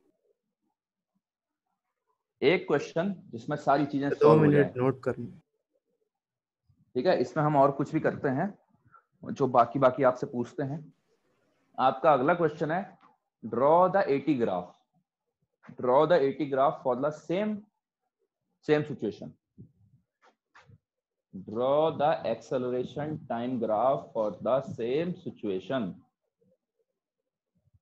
एक क्वेश्चन जिसमें सारी चीजें 2 सॉल्व हो जाए, मिनट नोट करने। ठीक है। इसमें हम और कुछ भी करते हैं जो बाकी आपसे पूछते हैं। आपका अगला क्वेश्चन है, draw the AT graph, draw the AT graph for the same situation, draw the acceleration time graph for the same situation।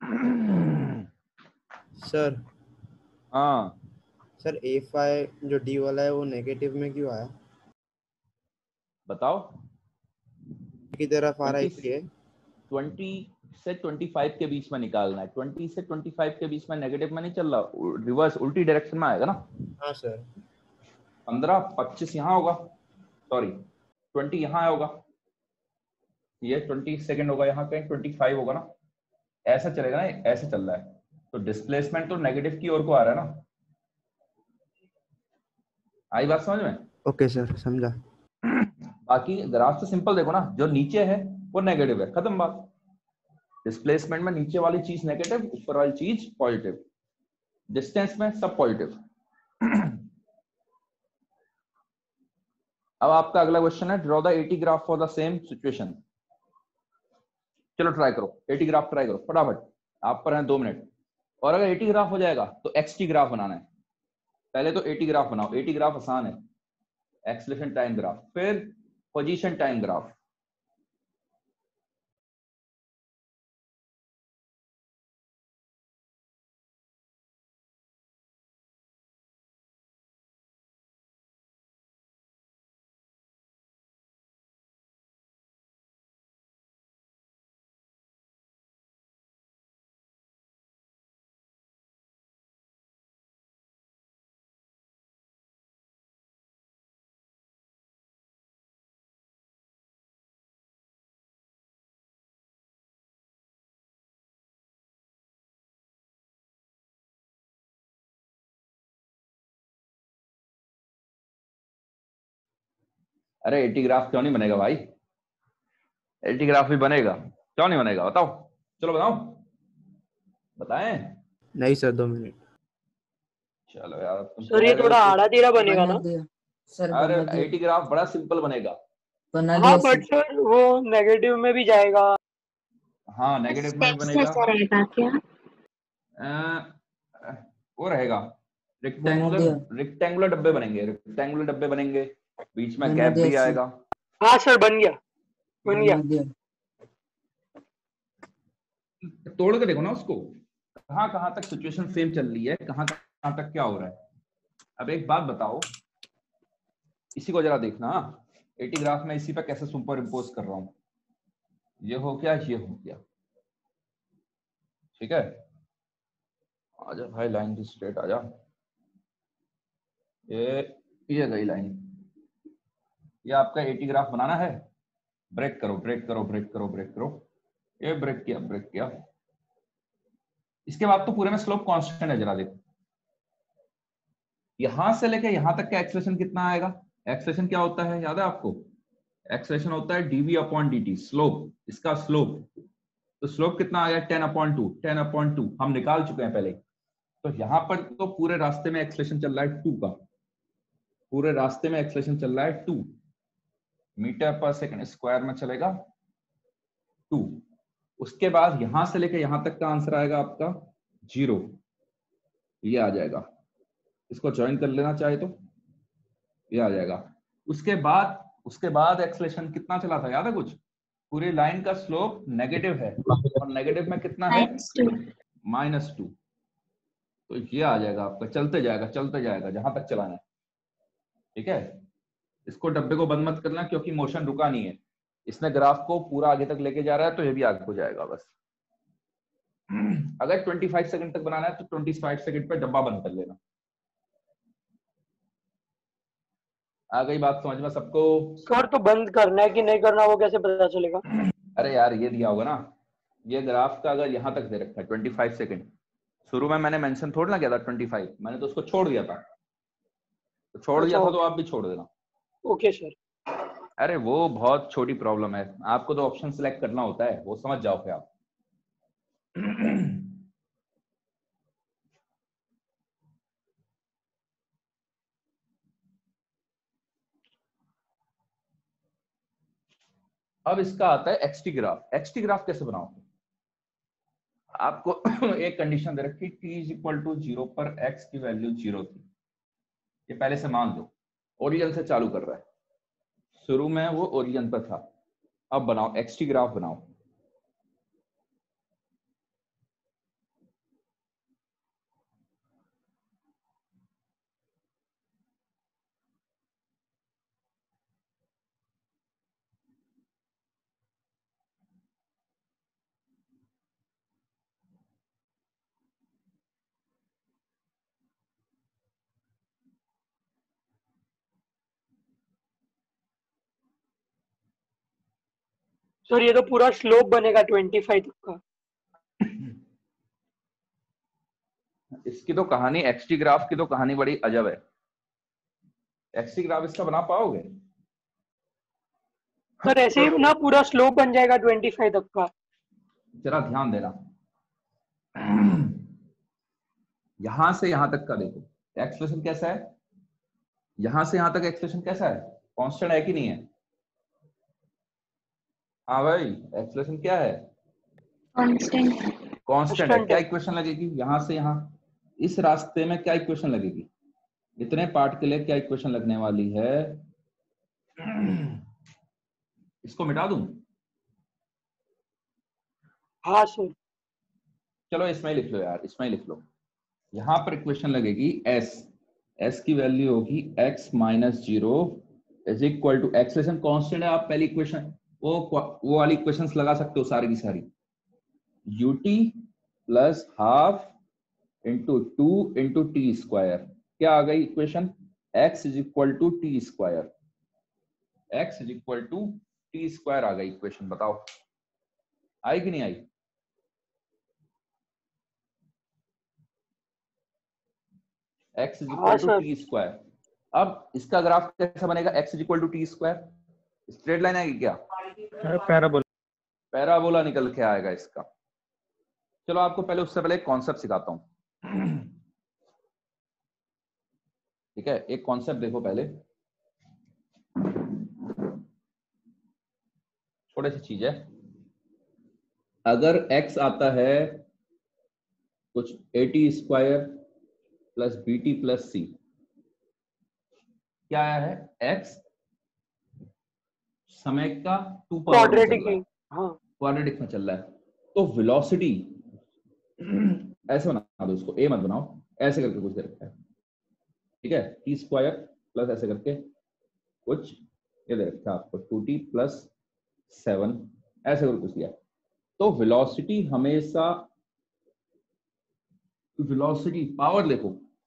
Sir हाँ सर A5 जो D वाला है वो नेगेटिव में क्यों आया? बताओ। की तरफ आ रहा है 20 इसलिए। 20 से 25 के बीच में निकालना है। 20 से 25 के बीच में नेगेटिव में नहीं चल रहा, रिवर्स उल्टी डायरेक्शन में आएगा ना। हाँ सर। 25 यहाँ होगा, सॉरी 20 यहाँ होगा, ये 20 सेकंड होगा, यहाँ कहीं 25 होगा ना, ऐसा चलेगा ना, ऐसे चल रहा है, तो डिस्प्लेसमेंट तो नेगेटिव की ओर को आ रहा है ना। आई बात समझ में? ओके सर, समझा। बाकी ग्राफ तो सिंपल देखो ना, जो नीचे है वो नेगेटिव है, खत्म बात। डिस्प्लेसमेंट में नीचे वाली चीज नेगेटिव, ऊपर वाली चीज पॉजिटिव, डिस्टेंस में सब पॉजिटिव। अब आपका अगला क्वेश्चन है, draw the AT graph for the same situation. चलो ट्राई करो, एटी ग्राफ ट्राई करो फटाफट, आप पर हैं 2 मिनट। और अगर एटी ग्राफ हो जाएगा तो एक्सटी ग्राफ बनाना है। पहले तो एटी ग्राफ बनाओ, एटी ग्राफ आसान है। एक्सेलरेशन टाइम ग्राफ, फिर पोजीशन टाइम ग्राफ। अरे एटी ग्राफ क्यों नहीं बनेगा भाई? एटी ग्राफ भी बनेगा, क्यों नहीं बनेगा बताओ। चलो बताओ, बताएं। नहीं सर, 2 मिनट। चलो यार तुम सर ये थोड़ा आड़ा टेढ़ा बनेगा बना ना? दिया सर, अरे बना दिया, एटी ग्राफ बड़ा सिंपल बनेगा। बना हाँ दिया बट सर। सर वो नेगेटिव में भी जाएगा। हाँ नेगेटिव में भी बनेगा। रहेगा क्या? वो रहेगा, बना दिया, रेक्टेंगुलर डब्बे बनेंगे, रेक्टेंगुलर डब्बे बनेंगे, बीच में बना गैप दिया भी सर, आएगा। हाँ सर बन गया, बन गया। बना दिया। तोड़ के देखो ना उसको, कहाँ कहाँ तक सिचुएशन सेम चल रही है, कहाँ कहाँ तक क्या हो रहा है। अब एक बात बताओ, इसी को जरा देखना, एटी ग्राफ में इसी पे कैसे सुपर इम्पोज कर रहा हूँ। ये हो गया, ये हो गया, ठीक है। आजा भाई लाइन की स्ट्रेट आजा, ये गई लाइन। ये आपका एटी ग्राफ बनाना है, ब्रेक करो ब्रेक करो ब्रेक करो ब्रेक करो, ये ब्रेक किया ब्रेक किया। इसके बाद तो पूरे में स्लोप कांस्टेंट है, जरा देखो यहां से लेके यहां तक का एक्सेलरेशन कितना आएगा। एक्सेलरेशन क्या होता है याद है आपको? एक्सेलरेशन होता है dv अपॉन dt, स्लोप, इसका स्लोप। तो स्लोप कितना आ गया 10/2, 10/2 हम निकाल चुके हैं पहले। तो यहां पर तो पूरे रास्ते में एक्सेलरेशन चल रहा है 2 का, पूरे रास्ते में एक्सेलरेशन चल रहा है 2 मीटर पर सेकंड स्क्वायर में चलेगा 2। उसके बाद यहां से लेकर यहां तक का आंसर आएगा आपका 0, ये आ जाएगा। इसको ज्वाइन कर लेना चाहे तो ये आ जाएगा। उसके बाद एक्सेलरेशन कितना चला था याद है कुछ? पूरी लाइन का स्लोप नेगेटिव है, और नेगेटिव में कितना है -2। तो ये आ जाएगा आपका, चलते जाएगा जहां तक चलाना है, ठीक है। इसको डब्बे को बंद मत करना, क्योंकि मोशन रुका नहीं है, इसने ग्राफ को पूरा आगे तक लेके जा रहा है, तो ये भी आगे हो जाएगा बस। अगर 25 सेकंड तक बनाना है तो 25 सेकंड पे डब्बा बंद कर लेना। आ गई बात समझ में सबको? सर तो बंद करना है कि नहीं करना वो कैसे पता चलेगा? अरे यार ये दिया होगा ना, ये ग्राफ का अगर यहां तक दे रखा है 25 सेकंड, शुरू में मैंने मेंशन थोड़ा ना किया था 25, मैंने तो उसको छोड़ दिया था, तो छोड़ दिया था तो आप भी छोड़ देना। Okay sir. अरे वो बहुत छोटी प्रॉब्लम है, आपको तो ऑप्शन सिलेक्ट करना होता है, वो समझ जाओ फिर आप। अब इसका आता है एक्सटी ग्राफ। एक्सटी ग्राफ कैसे बनाओ? आपको एक कंडीशन दे रखी, t = 0 पर x की वैल्यू 0 थी, ये पहले से मान लो। ओरिजिन से चालू कर रहा है, शुरू में वो ओरिजिन पर था। अब बनाओ एक्सटी ग्राफ बनाओ। सर ये तो पूरा स्लोप बनेगा 25 तक का। इसकी तो कहानी एक्सटी ग्राफ की तो कहानी बड़ी अजब है। एक्सटी ग्राफ इसका बना पाओगे? सर ऐसे ही ना पूरा स्लोप बन जाएगा 25 तक का। जरा ध्यान देना, यहां से यहां तक का देखो एक्सप्रेशन कैसा है, यहां से यहां तक एक्सप्रेशन कैसा है, कांस्टेंट है कि नहीं है? हाँ भाई, एक्सप्रेशन क्या है? कांस्टेंट है। क्या इक्वेशन लगेगी यहां से यहां? इस रास्ते में क्या इक्वेशन लगेगी? इतने पार्ट के लिए क्या इक्वेशन लगने वाली है? इसको मिटा दूं? हाँ सर। चलो इसमें ही लिख लो यार, इसमें ही लिख लो। यहां पर इक्वेशन लगेगी एस की वैल्यू होगी x minus 0 is equal to, expression constant है, आप पहली इक्वेशन वो वाली इक्वेशंस लगा सकते हो सारी की सारी, ut plus half into 2 into T square. क्या आ गई equation? x is equal to T square, x is equal to T square आ गई इक्वेशन। बताओ आई कि नहीं आई? x is equal to T square. अब इसका ग्राफ कैसा बनेगा? x is equal to T स्क्वायर, स्ट्रेट लाइन आएगी क्या? पैराबोला निकल के आएगा इसका। चलो आपको पहले उससे पहले एक कॉन्सेप्ट सिखाता हूं। ठीक है, एक कॉन्सेप्ट देखो पहले, छोटी सी चीज है। अगर x आता है कुछ AT square plus BT plus C, क्या आया है? x समय का 2 पावर में चल रहा है, क्वाड्रेटिक में चल रहा है, तो वेलोसिटी ऐसे बना दो इसको, a मत बनाओ, ऐसे करके कुछ दे रखा है, ठीक है, t स्क्वायर प्लस ऐसे करके कुछ ये दे रखा है आपको 2t प्लस 7, ऐसे करके कुछ दिया। तो वेलोसिटी हमेशा, वेलोसिटी पावर देखो,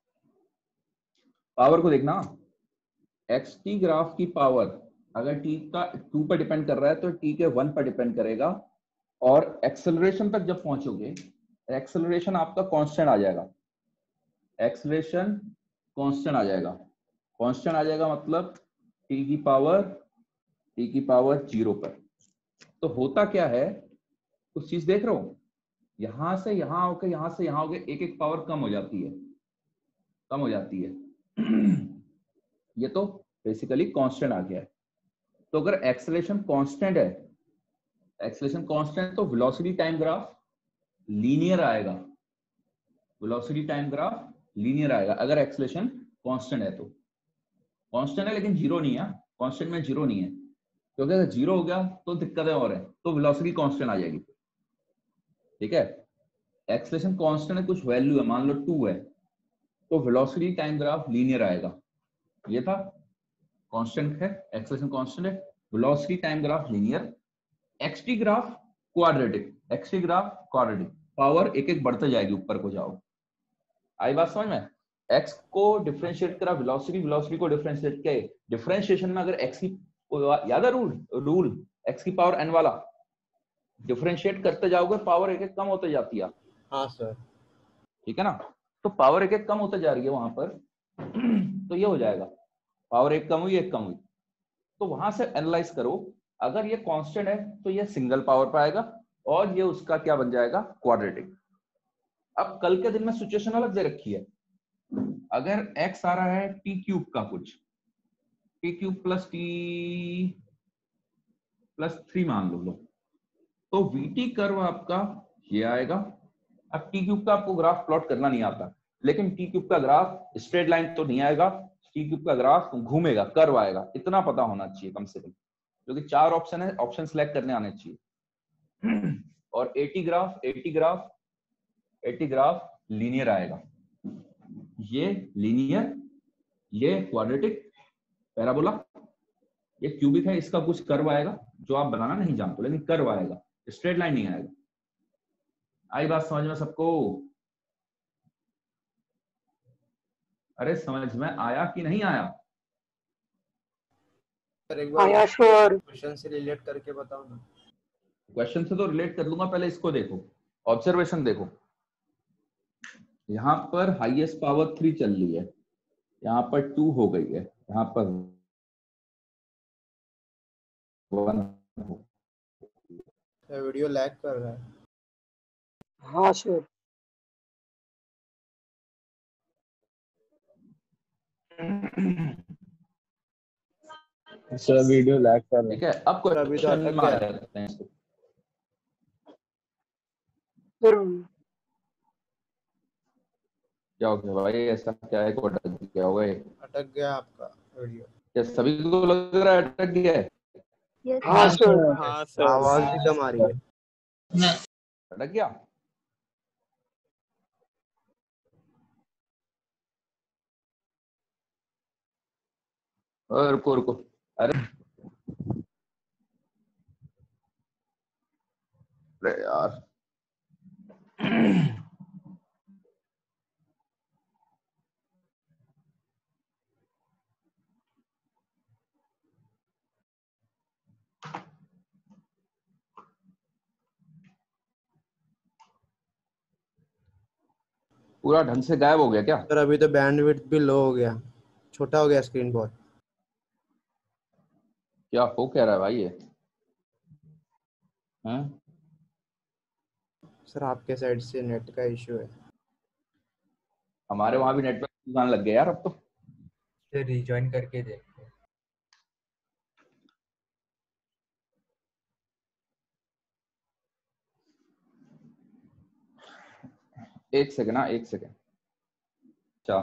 पावर को देखना, xt ग्राफ की पावर अगर t का 2 पर डिपेंड कर रहा है तो t के 1 पर डिपेंड करेगा, और एक्सेलरेशन तक जब पहुंचोगे, एक्सेलरेशन आपका कांस्टेंट आ जाएगा, एक्सेलरेशन कांस्टेंट आ जाएगा, कांस्टेंट आ जाएगा मतलब t की पावर 0 पर। तो होता क्या है, कुछ चीज देख रहे हो, यहां से यहां होके यहां से यहां होके एक एक पावर कम हो जाती है, कम हो जाती है। ये तो बेसिकली कांस्टेंट आ गया है। तो अगर एक्सेलरेशन कांस्टेंट है, एक्सेलरेशन कांस्टेंट, तो वेलोसिटी टाइम ग्राफ लीनियर आएगा, वेलोसिटी टाइम ग्राफ लीनियर आएगा अगर एक्सेलरेशन कांस्टेंट है। तो कांस्टेंट है लेकिन जीरो नहीं है, कांस्टेंट में जीरो नहीं है, क्योंकि अगर जीरो हो गया तो दिक्कतें और है, तो वेलोसिटी कांस्टेंट आ जाएगी। ठीक है, एक्सेलरेशन कांस्टेंट है, कुछ वैल्यू है, मान लो 2 है, तो वेलोसिटी टाइम ग्राफ लीनियर आएगा। ये था कांस्टेंट है, एक्सेलरेशन कांस्टेंट है, velocity time graph linear, XT graph quadratic, XT graph quadratic, power एक एक बढ़ते जाएगी ऊपर को जाओ। आई बात समझ में? x को डिफरेंशिएट करा वेलोसिटी, वेलोसिटी को डिफरेंशिएट किया, डिफरेंशिएशन में अगर x की, याद है रूल x की पावर n वाला, डिफरेंशिएट करते जाओगे पावर एक एक कम होते जाती है। हाँ सर। ठीक है ना, तो पावर एक एक कम होते जा रही है वहां पर। तो ये हो जाएगा, पावर एक कम हुई, एक कम हुई, तो वहां से एनालाइज करो, अगर ये कांस्टेंट है तो ये सिंगल पावर पर आएगा, और ये उसका क्या बन जाएगा? क्वाड्रेटिक। अब कल के दिन में सिचुएशन अलग दे रखी है, अगर x आ रहा है t क्यूब का कुछ, t cube plus t plus 3 मान लो, तो vt कर्व आपका ये आएगा। अब t क्यूब का आपको ग्राफ प्लॉट करना नहीं आता, लेकिन t क्यूब का ग्राफ स्ट्रेट लाइन तो नहीं आएगा, t क्यूब का ग्राफ घूमेगा, कर्व आएगा, इतना पता होना चाहिए कम से कम, क्योंकि 4 ऑप्शन है, ऑप्शन सिलेक्ट करने आने चाहिए। और एटी ग्राफ लीनियर आएगा, ये लीनियर, ये क्वाड्रेटिक, पैराबोला, ये क्यूबिक है, इसका कुछ कर्व आएगा जो आप बनाना नहीं जानते, लेकिन कर्व आएगा, स्ट्रेट लाइन नहीं आएगा। आई बात समझ में सबको? अरे समझ में आया कि नहीं आया? सर एक बार आया सर। क्वेश्चन से रिलेट करके बताओ ना। क्वेश्चन से तो रिलेट कर लूंगा, पहले इसको देखो, ऑब्जर्वेशन देखो। यहाँ पर हाईएस्ट पावर 3 चल रही है, यहाँ पर 2 हो गई है, यहाँ पर 1। वीडियो लैग कर रहा है। हाँ सर। सर वीडियो लैग कर रहा है। ठीक है, अब अभी तो क्वेश्चन अटक में आ गया। जाते हैं। सर क्या हो गया भाई, ऐसा क्या है, को अटक गया होगा ये? अटक गया आपका वीडियो। क्या सभी को लग रहा है अटक गया है? हाँ सर। हाँ सर। आवाज भी कम आ रही है। अटक गया? रुको रुको, अरे यार पूरा ढंग से गायब हो गया क्या? सर अभी तो बैंडविड्थ भी लो हो गया, छोटा हो गया स्क्रीन बहुत। क्या हो कह रहा है भाई ये? हैं? सर आपके साइड से नेट का इशू है। हमारे वहां भी नेटवर्क दुकान लग गया यार अब तो। रिजॉइन करके देखते हैं। एक सेकंड, हाँ एक सेकंड। अच्छा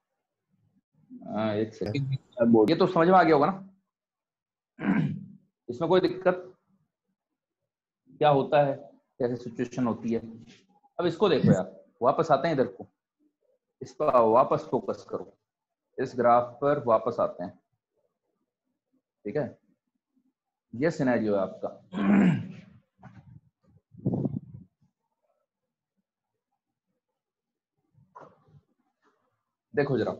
एक सेकंड, ये तो समझ में आ गया होगा ना? इसमें कोई दिक्कत क्या होता है, कैसे सिचुएशन होती है? अब इसको देखो यार, वापस आते हैं इधर को, इस पर वापस फोकस करो, इस ग्राफ पर वापस आते हैं। ठीक है, ये सिनेरियो है आपका। देखो जरा,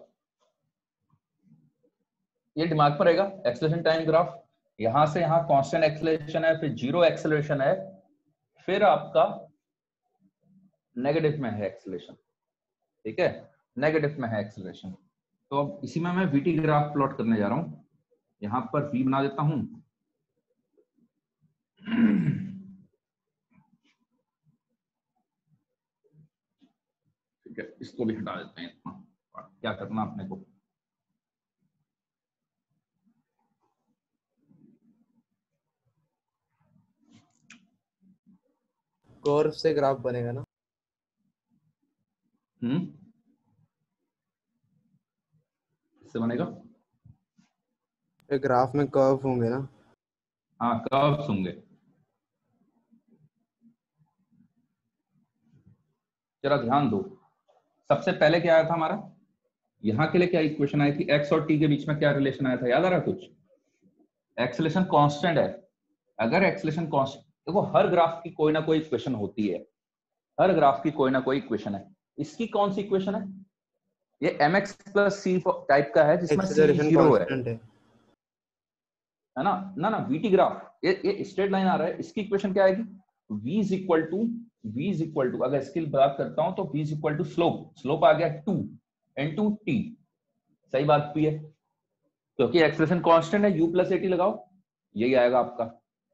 ये दिमाग पर रहेगा, एक्सेलरेशन टाइम ग्राफ। यहां से यहां कांस्टेंट एक्सेलरेशन है, फिर जीरो एक्सेलरेशन है, फिर आपका नेगेटिव में है एक्सेलरेशन। ठीक है, नेगेटिव में है एक्सेलरेशन। तो अब इसी में मैं वीटी ग्राफ प्लॉट करने जा रहा हूं। यहां पर वी बना देता हूं। ठीक है, इसको भी हटा देते हैं। क्या करना अपने को, कर्व से ग्राफ बनेगा ना? इससे बनेगा। ग्राफ में कर्व होंगे ना? हाँ, कर्व्स होंगे। जरा ध्यान दो, सबसे पहले क्या आया था हमारा, यहां के लिए क्या इक्वेशन आई थी, एक्स और टी के बीच में क्या रिलेशन आया था, याद आ रहा है कुछ? एक्सेलरेशन कांस्टेंट है। अगर एक्सेलरेशन कांस्टेंट, देखो हर ग्राफ की कोई ना कोई इक्वेशन होती है, हर ग्राफ की कोई ना कोई इक्वेशन है। इसकी कौन सी इक्वेशन है? ये mx प्लस सी टाइप का है, जिसमें c एक्सेलरेशन 0 कांस्टेंट है ना? ना वीटी ग्राफ, ये स्ट्रेट लाइन आ रहा है, इसकी इक्वेशन क्या आएगी? v इज इक्वल टू, अगर इसकी बात करता हूं तो v is equal to slope आ गया 2 इनटू t। सही बात भी है, क्योंकि एक्सेलरेशन कांस्टेंट है, u प्लस 80 लगाओ, यही आएगा आपका।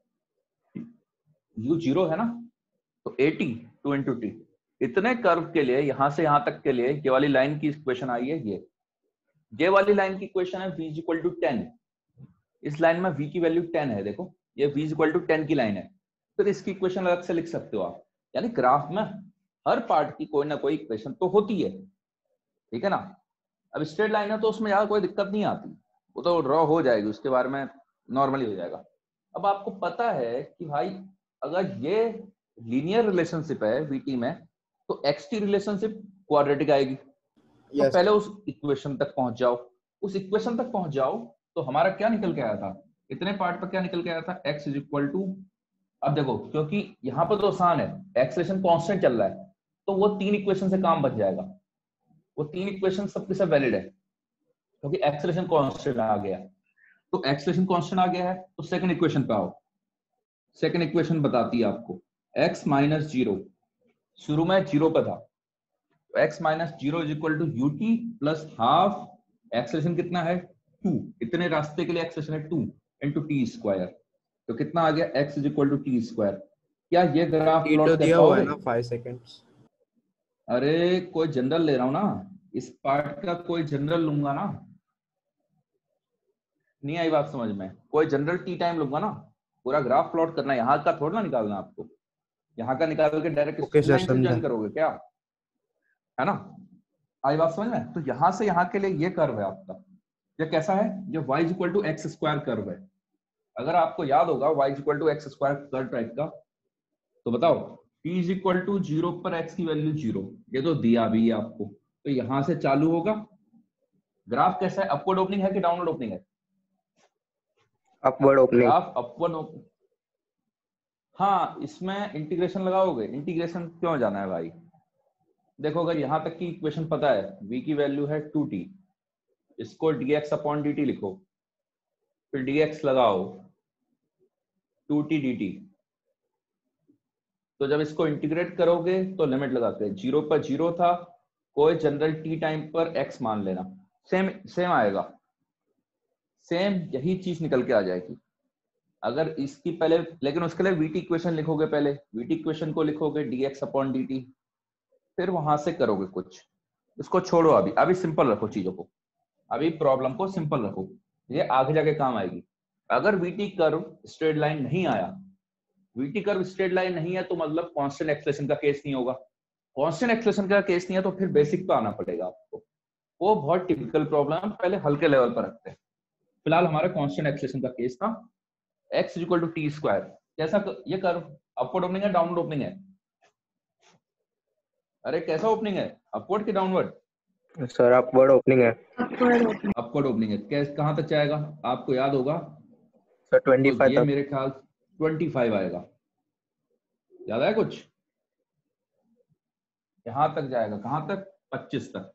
u 0 है ना, तो 80 2 इंटू टी। इतने कर्व के लिए, यहां से यहां तक के लिए ये वाली लाइन की इक्वेशन आई है। ये वाली लाइन की इक्वेशन है v इज इक्वल टू 10। इस लाइन में v की वैल्यू 10 है, देखो ये v इज इक्वल टू 10 की लाइन है। फिर इसकी इक्वेशन अलग से लिख सकते हो आप। यानी ग्राफ में हर पार्ट की कोई ना कोई इक्वेशन तो होती है। ठीक है ना? अब स्ट्रेट लाइन है तो उसमें यार कोई दिक्कत नहीं आती, वो तो ड्रॉ हो जाएगी, उसके बारे में नॉर्मली हो जाएगा। अब आपको पता है कि भाई अगर ये लीनियर रिलेशनशिप है वीटी में, तो एक्सटी रिलेशनशिप क्वाड्रेटिक आएगी। तो पहले उस इक्वेशन तक पहुंच जाओ, उस इक्वेशन तक पहुंच जाओ। तो हमारा क्या निकल के आया था, इतने पार्ट पर क्या निकल के आया था, x इज इक्वल टू, अब देखो क्योंकि यहाँ पर तो आसान है, एक्सेलरेशन कांस्टेंट चल रहा है, तो वो 3 इक्वेशन से काम बच जाएगा। वो 3 इक्वेशन सबके सब वैलिड है, क्योंकि एक्सेलरेशन कांस्टेंट आ गया। तो एक्सेलरेशन कांस्टेंट आ गया है, तो सेकंड इक्वेशन पे आओ। सेकंड इक्वेशन बताती है आपको x माइनस जीरो, शुरू में जीरो पर था, तो x minus zero is equal to UT plus half, acceleration कितना है 2, इतने रास्ते के लिए एक्सेलरेशन है 2 इंटू टी स्क्वायर, तो कितना आ गया x is equal to T square. क्या ये ग्राफ T तो प्लॉट कर दिया हुआ है पाओगे? ना 5 सेकंड्स। अरे कोई जनरल ले रहा हूं ना, इस पार्ट का कोई जनरल लूंगा ना, नहीं आई बात समझ में? कोई जनरल टी टाइम लूंगा ना, पूरा ग्राफ प्लॉट करना है, यहाँ का थोड़ा ना निकालना आपको, यहाँ का निकाल के direct okay straight sir, line से समझा। ज्वाइन करोगे क्या, है ना? आई बात समझ में? तो यहाँ से यहाँ के लिए ये कर्व है आपका, ये कैसा है, ये y equal to X square curve है। अगर आपको याद होगा y equal to X square curve type का, तो बताओ t is equal to zero पर x की वैल्यू जीरो, ये तो दिया भी है आपको, तो यहां से चालू होगा। ग्राफ कैसा है, अपवर्ड ओपनिंग है कि डाउनवर्ड ओपनिंग है? Upward opening. Graph upward opening. हाँ, इसमें इंटीग्रेशन लगाओगे, इंटीग्रेशन क्यों जाना है भाई? देखो अगर यहां तक की इक्वेशन पता है, v की वैल्यू है 2t, इसको dx अपॉन dt लिखो, फिर dx लगाओ 2t dt, तो जब इसको इंटीग्रेट करोगे तो लिमिट लगाते हैं, जीरो पर जीरो था, कोई जनरल t टाइम पर x मान लेना, सेम सेम आएगा, सेम यही चीज निकल के आ जाएगी। अगर इसकी पहले, लेकिन उसके लिए vt इक्वेशन लिखोगे, पहले vt इक्वेशन को लिखोगे dx अपॉन dt, फिर वहां से करोगे कुछ, इसको छोड़ो, अभी अभी सिंपल रखो चीजों को, अभी प्रॉब्लम को सिंपल रखो, ये आगे जाके काम आएगी। अगर vt कर्व स्ट्रेट लाइन नहीं आया, vt कर्व स्ट्रेट लाइन नहीं है, तो मतलब कांस्टेंट एक्सेलरेशन का केस नहीं होगा, कांस्टेंट एक्सेलरेशन का केस नहीं है तो फिर बेसिक पे आना पड़ेगा आपको, वो बहुत टिपिकल प्रॉब्लम, पहले हल्के लेवल पर रखते हैं। फिलहाल हमारा कांस्टेंट एक्सेलरेशन का केस था x equal to T square, कैसा ये कर्व, अपवर्ड ओपनिंग है डाउनवर्ड ओपनिंग है? अरे कैसा ओपनिंग है, अपवर्ड की डाउनवर्ड? सर अपवर्ड ओपनिंग है। अपवर्ड ओपनिंग है, कैसे कहां तक जाएगा आपको याद होगा? सर तो 25 ये तक। मेरे ख्याल 25 आएगा, याद है कुछ? यहां तक जाएगा, कहां तक, 25 तक।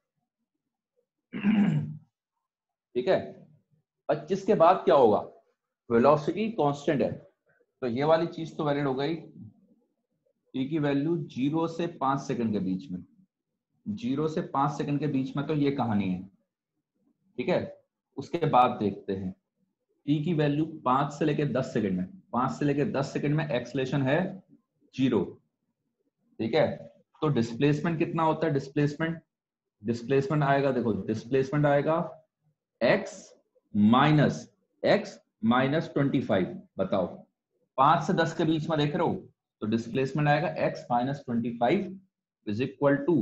ठीक है, 25 के बाद क्या होगा, वेलोसिटी कांस्टेंट है, तो ये वाली चीज तो वैलिड हो गई, t की वैल्यू 0 से 5 सेकंड के बीच में, 0 से 5 सेकंड के बीच में, तो ये कहानी है। ठीक है, उसके बाद देखते हैं t की वैल्यू 5 से लेकर 10 सेकंड में, 5 से लेकर 10 सेकंड में एक्सेलरेशन है 0। ठीक है, तो डिस्प्लेसमेंट कितना होता है, डिस्प्लेसमेंट आएगा, देखो डिस्प्लेसमेंट आएगा x माइनस 25, बताओ 5 से 10 के बीच में देख रहे हो, तो डिस्प्लेसमेंट आएगा x minus 25 is equal to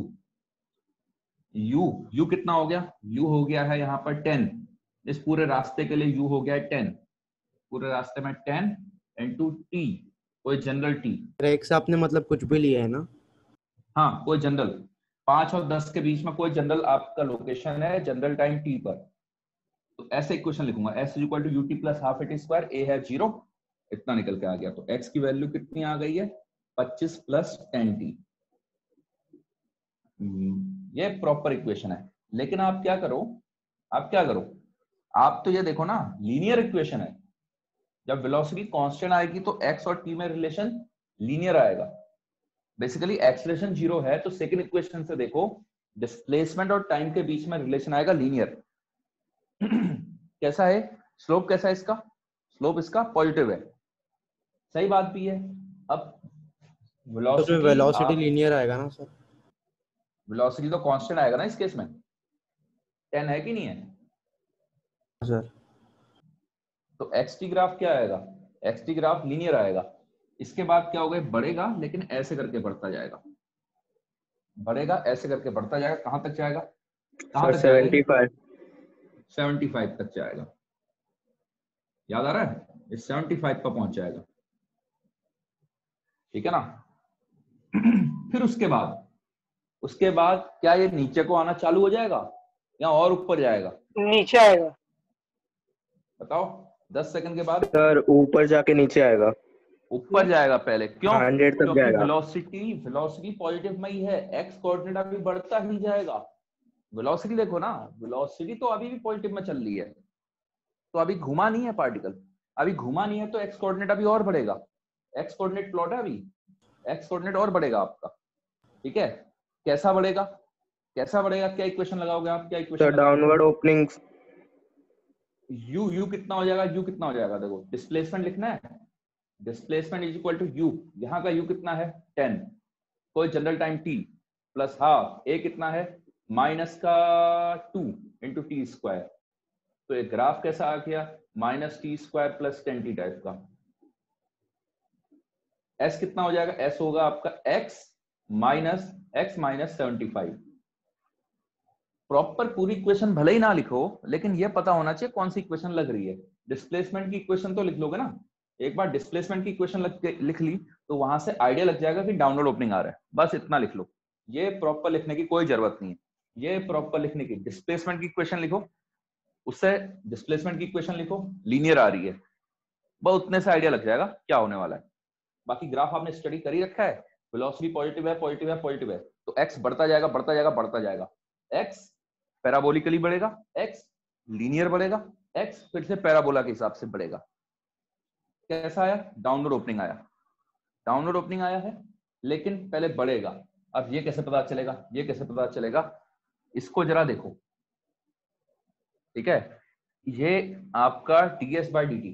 u कितना हो गया, u हो गया है यहाँ पर 10, इस पूरे रास्ते के लिए u हो गया है 10, पूरे रास्ते में 10 इंटू t, कोई जनरल t, x आपने मतलब कुछ भी लिया है ना? हाँ कोई जनरल, 5 और 10 के बीच में कोई जनरल आपका लोकेशन है जनरल टाइम t पर, तो ऐसे इक्वेशन लिखूंगा, s is equal to UT plus half AT square, a है 0, इतना निकल के आ गया, तो x की वैल्यू कितनी आ गई है, 25 प्लस 10t। ये प्रॉपर इक्वेशन है, लेकिन आप क्या करो, आप तो ये देखो ना, लीनियर इक्वेशन है, जब वेलोसिटी कांस्टेंट आएगी तो x और t में रिलेशन लीनियर आएगा, बेसिकली एक्सेलरेशन 0 है, तो सेकंड इक्वेशन से देखो, डिस्प्लेसमेंट और टाइम के बीच में रिलेशन आएगा लीनियर। कैसा है स्लोप, कैसा है इसका स्लोप, इसका पॉजिटिव है, सही बात भी है। अब तो वेलोसिटी लीनियर आएगा ना सर? वेलोसिटी तो कांस्टेंट आएगा ना इस केस में, 10 है कि नहीं है सर? तो xt ग्राफ क्या आएगा, xt ग्राफ लीनियर आएगा। इसके बाद क्या होगा, बढ़ेगा लेकिन ऐसे करके बढ़ता जाएगा, बढ़ेगा ऐसे करके बढ़ता जाएगा, कहां तक जाएगा, कहां तक जाएगा, 75 तक जाएगा, याद आ रहा है, इस 75 पर पहुंच जाएगा। ठीक है ना? फिर उसके बाद क्या ये नीचे को आना चालू हो जाएगा या और ऊपर जाएगा, नीचे आएगा। बताओ 10 सेकंड के बाद सर ऊपर जाके नीचे आएगा, ऊपर जाएगा पहले, क्यों, 100 तक क्योंकि जाएगा। वेलोसिटी पॉजिटिव में ही है, एक्स कोऑर्डिनेट अभी बढ़ता ही जाएगा, वेलोसिटी देखो ना, वेलोसिटी तो अभी भी पॉजिटिव में चल रही है, तो अभी घुमा नहीं है पार्टिकल, अभी घुमा नहीं है, तो एक्स कोऑर्डिनेट अभी और बढ़ेगा, एक्स कोऑर्डिनेट प्लॉट है अभी, एक्स कोऑर्डिनेट और बढ़ेगा आपका, ठीक है। कैसा बढ़ेगा, कैसा बढ़ेगा, क्या इक्वेशन लगाओगे आप, क्या equation sir downward opening. U कितना हो जाएगा, यू कितना हो जाएगा, देखो डिस्प्लेसमेंट लिखना है, displacement is equal to U, यहाँ का यू कितना है 10, कोई general time t plus half, A कितना है माइनस का 2 इंटू टी स्क्वायर, तो एक ग्राफ कैसा आ गया minus T square plus 10t type का। s कितना हो जाएगा, s होगा आपका x माइनस 75। प्रॉपर पूरी इक्वेशन भले ही ना लिखो, लेकिन ये पता होना चाहिए कौन सी इक्वेशन लग रही है। डिस्प्लेसमेंट की इक्वेशन तो लिख लोगे ना, एक बार डिस्प्लेसमेंट की इक्वेशन लिख ली तो वहां से आइडिया लग जाएगा कि डाउनलोड ओपनिंग आ रहा है, बस इतना लिख लो। ये प्रॉपर लिखने की कोई जरूरत नहीं है, ये प्रॉपर लिखने की, डिस्प्लेसमेंट की इक्वेशन लिखो, उससे डिस्प्लेसमेंट की इक्वेशन लिखो, लीनियर आ रही है, बस उतने से आइडिया लग जाएगा क्या होने वाला है। बाकी ग्राफ आपने स्टडी कर ही रखा है, वेलोसिटी पॉजिटिव है पॉजिटिव है पॉजिटिव है, तो एक्स बढ़ता जाएगा बढ़ता जाएगा बढ़ता जाएगा, एक्स पैराबोलिकली बढ़ेगा, एक्स लीनियर बढ़ेगा, एक्स फिर से पैराबोला के हिसाब से बढ़ेगा। कैसा आया, डाउनवर्ड ओपनिंग आया, डाउनवर्ड ओपनिंग आया है, लेकिन पहले बढ़ेगा। अब ये कैसे पता चलेगा, ये कैसे पता चलेगा, इसको जरा देखो, ठीक है। ये आपका ds/dt,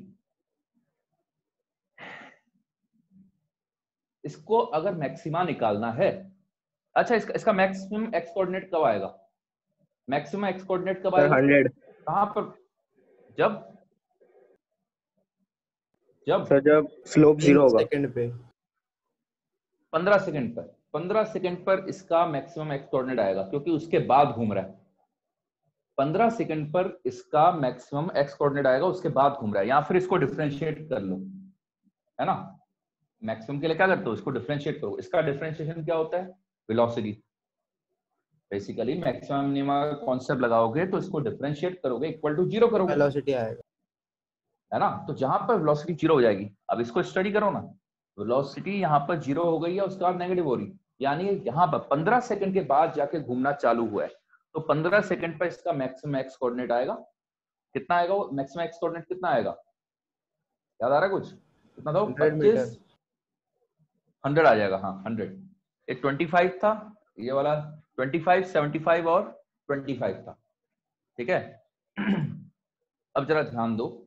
इसको अगर मैक्सिमा निकालना है, अच्छा इसका मैक्सिमम एक्स कोऑर्डिनेट कब आएगा, मैक्सिमम एक्स कोऑर्डिनेट कब आएगा, 100 कहां पर, जब सर जब स्लोप 0 होगा, सेकंड पे 15 सेकंड पर, 15 सेकंड पर इसका मैक्सिमम एक्स कोऑर्डिनेट आएगा, क्योंकि उसके बाद घूम रहा है। 15 सेकंड पर इसका मैक्सिमम एक्स कोऑर्डिनेट आएगा, उसके बाद घूम रहा है, या फिर इसको डिफरेंशिएट कर लो, है ना। मैक्सिमम के लिए क्या करते हो, इसको डिफरेंशिएट करो, इसका डिफरेंशिएशन क्या होता है, वेलोसिटी। बेसिकली मैक्सिमम मिनिमम का कांसेप्ट लगाओगे तो इसको डिफरेंशिएट करोगे, इक्वल टू 0 करोगे, वेलोसिटी आएगा, है ना। तो जहां पर वेलोसिटी 0 हो जाएगी, अब इसको स्टडी करो ना, वेलोसिटी यहाँ पर 0 हो गई है, उसके बाद नेगेटिव हो रही, यानी यहाँ पर 15 सेकंड के बाद जाके घूमना चालू हुआ है, तो 15 सेकंड पर इसका मैक्सिमम एक्स कोऑर्डिनेट आएगा, कितना आएगा वो मैक्सिमम एक्स कोऑर्डिनेट कितना आएगा, याद आ रहा है कुछ, कितना था, 25 100 आ जाएगा, हाँ 100, ये 25 था, ये वाला 25 75 और 25 था, ठीक है। अब जरा ध्यान दो,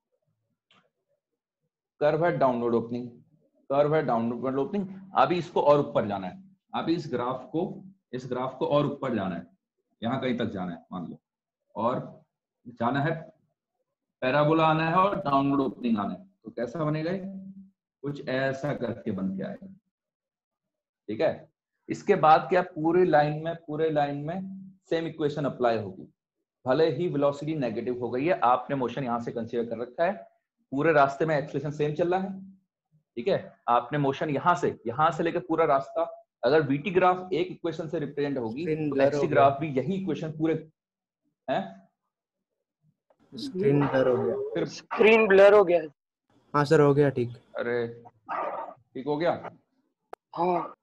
कर्व है डाउनवर्ड ओपनिंग, कर्व है डाउनवर्ड ओपनिंग, अभी इसको और ऊपर जाना है, अभी इस ग्राफ को और ऊपर जाना है, यहां कहीं तक जाना है मान लो, और जाना है, पैराबोला आना है और डाउनवर्ड ओपनिंग आना है, तो कैसा बनेगा, कुछ ऐसा करके बन के आएगा, ठीक है। इसके बाद क्या, पूरे लाइन में सेम इक्वेशन अप्लाई होगी, भले ही वेलोसिटी नेगेटिव हो गई है, आपने मोशन यहां से कंसीडर कर रखा है, पूरे रास्ते में एक्सीलरेशन सेम चल रहा है, ठीक है। आपने मोशन यहां से लेकर पूरा रास्ता, अगर वीटी ग्राफ एक इक्वेशन से रिप्रेजेंट होगी तो एक्सी ग्राफ भी यही इक्वेशन पूरे हैं। स्क्रीन ब्लर हो गया, फिर स्क्रीन ब्लर हो गया, हाँ सर हो गया ठीक, अरे ठीक हो गया, हाँ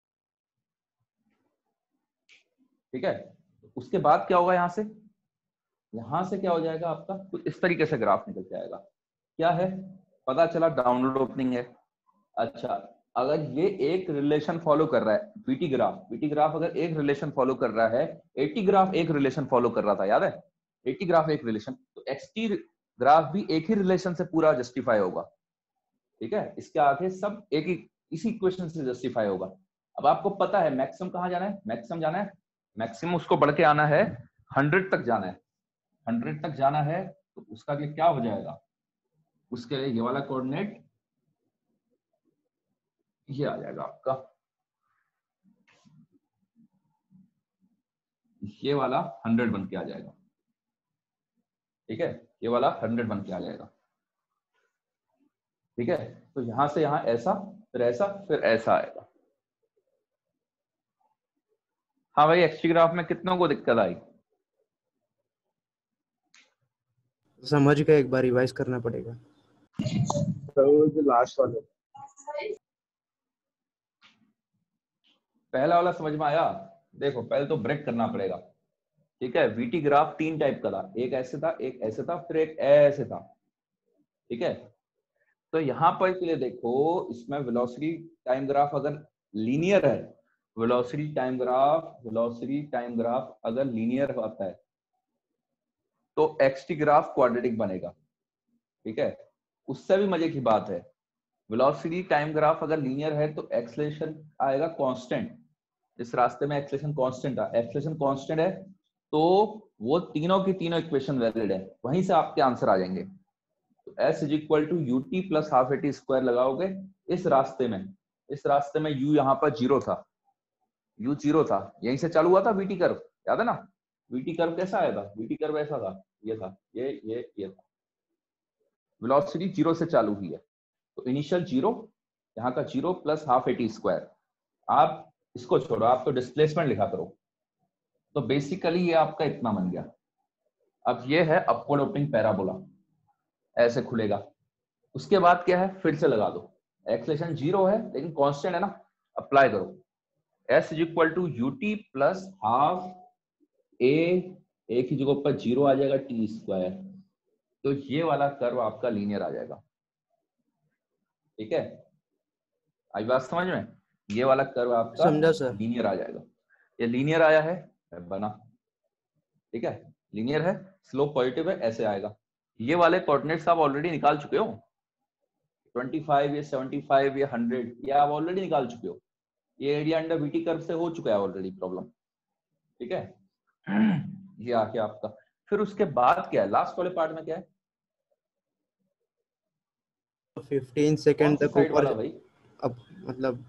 ठीक है। उसके बाद क्या होगा, यहां से क्या हो जाएगा आपका, कुछ इस तरीके से ग्राफ निकल जाएगा, क्या है पता चला, डाउनवर्ड ओपनिंग है। अच्छा, अगर ये एक रिलेशन फॉलो कर रहा है, वीटी ग्राफ अगर एक रिलेशन फॉलो कर रहा है, एटी ग्राफ एक रिलेशन फॉलो कर रहा था, याद है, एटी ग्राफ एक रिलेशन, तो एक्सटी ग्राफ भी एक ही रिलेशन से पूरा जस्टिफाई होगा, ठीक है। इसके आगे सब एक ही इसी इक्वेशन से जस्टिफाई होगा। अब आपको पता है मैक्सिमम कहाँ जाना है, मैक्सिमम उसको बढ़ के आना है 100 तक जाना है, 100 तक जाना है, तो उसका लिए क्या हो जाएगा, उसके लिए ये वाला कोऑर्डिनेट ये आ जाएगा आपका, ये वाला 100 बन के आ जाएगा, ठीक है, ये वाला 100 बन के आ जाएगा, ठीक है। तो यहां से यहां ऐसा, फिर ऐसा, फिर ऐसा आएगा। हाँ भाई, एक्सटी ग्राफ में कितनों को दिक्कत आई, समझ गए, एक बार रिवाइज करना पड़ेगा। तो जो लास्ट वाला, पहला वाला समझ में आया, देखो पहले तो ब्रेक करना पड़ेगा, ठीक है। वीटी ग्राफ 3 टाइप का था, एक ऐसे था, एक ऐसे था, फिर एक ऐसे था, ठीक है। तो यहाँ पर के लिए देखो, इसमें वेलोसिटी टाइम ग्राफ अगर लीनियर है, वेलोसिटी टाइम ग्राफ अगर लीनियर होता है तो एक्सटी ग्राफ क्वाड्रेटिक बनेगा। ठीक है, उससे भी मजे की बात है, वेलोसिटी टाइम ग्राफ अगर लीनियर है तो एक्सेलरेशन आएगा कांस्टेंट। इस रास्ते में एक्सेलरेशन कांस्टेंट है, तो वो तीनों की तीनों इक्वेशन वैलिड है, वहीं से आपके आंसर आ जाएंगे। तो S is equal to U T plus half A T square लगाओगे इस रास्ते में u यहाँ पर जीरो था, यहीं से चालू हुआ था वीटी कर्व, याद है ना? वीटी कर्व कैसा आया था? वीटी कर्व ऐसा था, ये था, ये था। वेलोसिटी जीरो से चालू हुई है, तो इनिशियल जीरो, यहाँ का zero plus half A T square. आप इसको छोड़ो, आप तो डिस्प्लेसमेंट लिखा करो। तो बेसिकली ये आपका इतना बन गया। अब ये है अपवर्ड ओपनिंग पैराबोला, ऐसे खुलेगा। उसके बाद क्या है, फिर से लगा दो, एक्सेलरेशन जीरो है लेकिन कांस्टेंट है ना, अप्लाई करो। S is equal to U T plus half A की जगह पर जीरो आ जाएगा टी स्क्वायर, तो ये वाला कर्व आपका लीनियर आ जाएगा। ठीक है, आई बात समझ में? ये वाला कर्व आपका समझा सर। लीनियर आ जाएगा। ये लीनियर आया है, बना। ठीक है, लीनियर है, स्लोप पॉजिटिव है, ऐसे आएगा। ये वाले कोऑर्डिनेट्स आप ऑलरेडी निकाल चुके हो, 25 या 75 या 100, ये आप ऑलरेडी निकाल चुके हो। ये एरिया अंडर वीटी कर्व से हो चुका है ऑलरेडी प्रॉब्लम। ठीक है, ये आके आपका, फिर उसके बाद क्या है, लास्ट वाले पार्ट में क्या है? 15 सेकंड तक साइड ऊपर वाला भाई, अब मतलब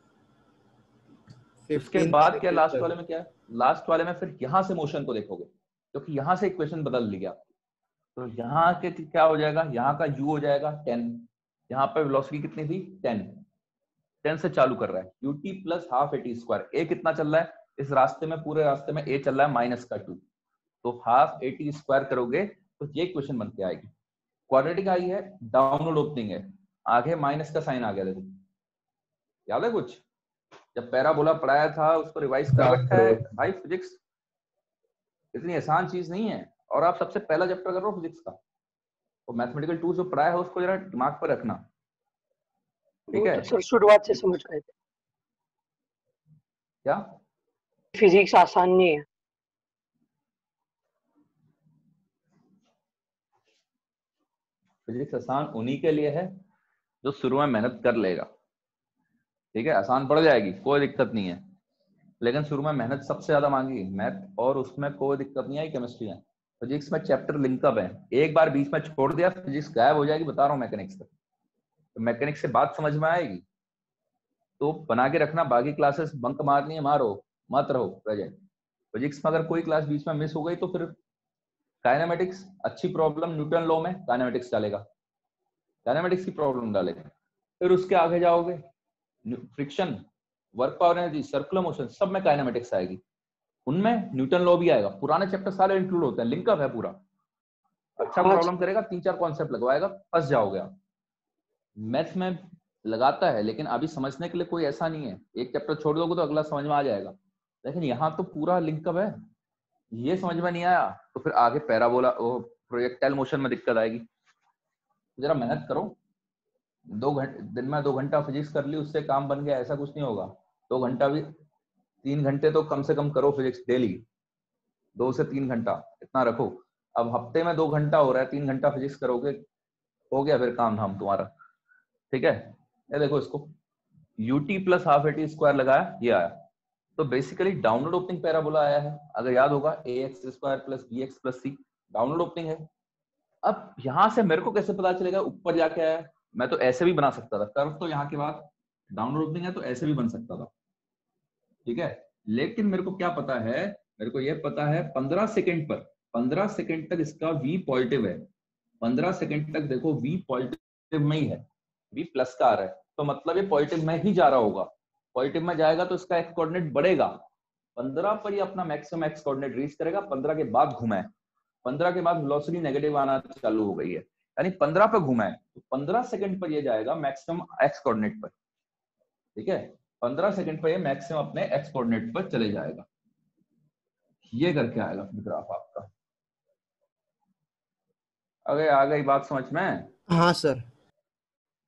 उसके 15 बाद क्या, लास्ट तक। वाले में क्या है? लास्ट वाले में फिर यहां से मोशन को देखोगे, क्योंकि यहां से इक्वेशन बदल लिया, तो यहाँ के क्या हो जाएगा, यहाँ का u हो जाएगा 10, यहाँ पर वेलोसिटी कितनी थी 10 से चालू कर रहा है, ut plus half A T square. A कितना चल रहा है इस रास्ते में, पूरे रास्ते में a चल रहा है -2, तो हाफ ए टी स्क्वायर करोगे तो ये इक्वेशन बन के आएगी। क्वाड्रेटिक आई है, डाउनवर्ड ओपनिंग है, आगे माइनस का साइन आ गया। देखो, याद है कुछ? जब पैराबोला पढ़ाया था उसको रिवाइज कर रखा है भाई। फिजिक्स इतनी आसान चीज नहीं है, और आप सबसे पहला चैप्टर कर रहे हो फिजिक्स का, तो मैथमेटिकल टूल्स जो पढ़ाया है उसको जरा दिमाग पर रखना। ठीक है, तो सर शुरुआत से समझ गए थे, क्या फिजिक्स आसान नहीं है। फिजिक्स आसान उन्हीं के लिए है जो शुरू में मेहनत कर लेगा। ठीक है, आसान पड़ जाएगी, कोई दिक्कत नहीं है, लेकिन शुरू में मेहनत सबसे ज्यादा मांगी मैथ, और उसमें कोई दिक्कत नहीं आई केमिस्ट्री में। फिजिक्स में चैप्टर लिंकअप है, एक बार बीच में छोड़ दिया फिजिक्स गायब हो जाएगी, बता रहा हूँ मैकेनिक्स तक। तो मैकेनिक्स से बात समझ में आएगी तो बना के रखना, बाकी क्लासेस बंक मारनी है मारो, मत रहो प्रेजेंट। फिजिक्स में अगर कोई क्लास बीच में मिस हो गई तो फिर काइनेमेटिक्स, अच्छी प्रॉब्लम न्यूटन लॉ में काइनेमेटिक्स डालेगा, काइनेमेटिक्स की प्रॉब्लम डालेगा। फिर उसके आगे जाओगे, friction, work power energy, circular motion, सब में काइनेमेटिक्स आएगी, उनमें न्यूटन लॉ भी आएगा। पुराने चैप्टर सारे इंक्लूड होते हैं, लिंकअप है पूरा। अच्छा प्रॉब्लम करेगा, 3-4 कॉन्सेप्ट लगवाएगा, फंस जाओगे आप। मैथ्स में लगाता है लेकिन अभी समझने के लिए कोई ऐसा नहीं है, एक चैप्टर छोड़ दोगे तो अगला समझ में आ जाएगा, लेकिन यहाँ तो पूरा लिंकअप है। ये समझ में नहीं आया तो फिर आगे पैराबोला, प्रोजेक्टाइल मोशन में दिक्कत आएगी। जरा मेहनत करो, 2 घंटे दिन में 2 घंटा फिजिक्स कर ली उससे काम बन गया, ऐसा कुछ नहीं होगा। 2 घंटा भी, 3 घंटे तो कम से कम करो फिजिक्स डेली, 2 से 3 घंटा इतना रखो। अब हफ्ते में 2 घंटा हो रहा है, 3 घंटा फिजिक्स करोगे, हो गया फिर काम धाम तुम्हारा। ठीक है, ये देखो, इसको ut plus half A T square लगाया, ये आया। तो बेसिकली डाउनवर्ड ओपनिंग पैराबोला आया है, अगर याद होगा ax square plus bx plus c downward opening है। अब यहां से मेरे को कैसे पता चलेगा ऊपर जाके आया? मैं तो ऐसे भी बना सकता था कर्व, तो यहाँ के बाद डाउनवर्ड ओपनिंग है तो ऐसे भी बन सकता था। ठीक है, लेकिन मेरे को क्या पता है, मेरे को यह पता है 15 सेकंड पर, 15 सेकंड तक इसका v पॉजिटिव है, 15 सेकंड तक देखो v पॉजिटिव में ही है, v प्लस का आ रहा है, तो मतलब ये पॉजिटिव में ही जा रहा होगा। पॉजिटिव में जाएगा तो इसका एक्स कोऑर्डिनेट बढ़ेगा, 15 पर ये अपना मैक्सिमम एक्स कोऑर्डिनेट रीच करेगा, 15 के बाद घुमा है, 15 के बाद वेलोसिटी नेगेटिव आना चालू हो गई है, यानी 15 पर घुमा है, तो 15 सेकंड पर ये जाएगा मैक्सिमम एक्स कोऑर्डिनेट पर। ठीक है, 15 सेकंड पर ये मैक्सिमम अपने एक्स कोऑर्डिनेट पर चले जाएगा, ये करके आएगा ग्राफ आपका। अगर आ गई बात समझ में? हाँ सर।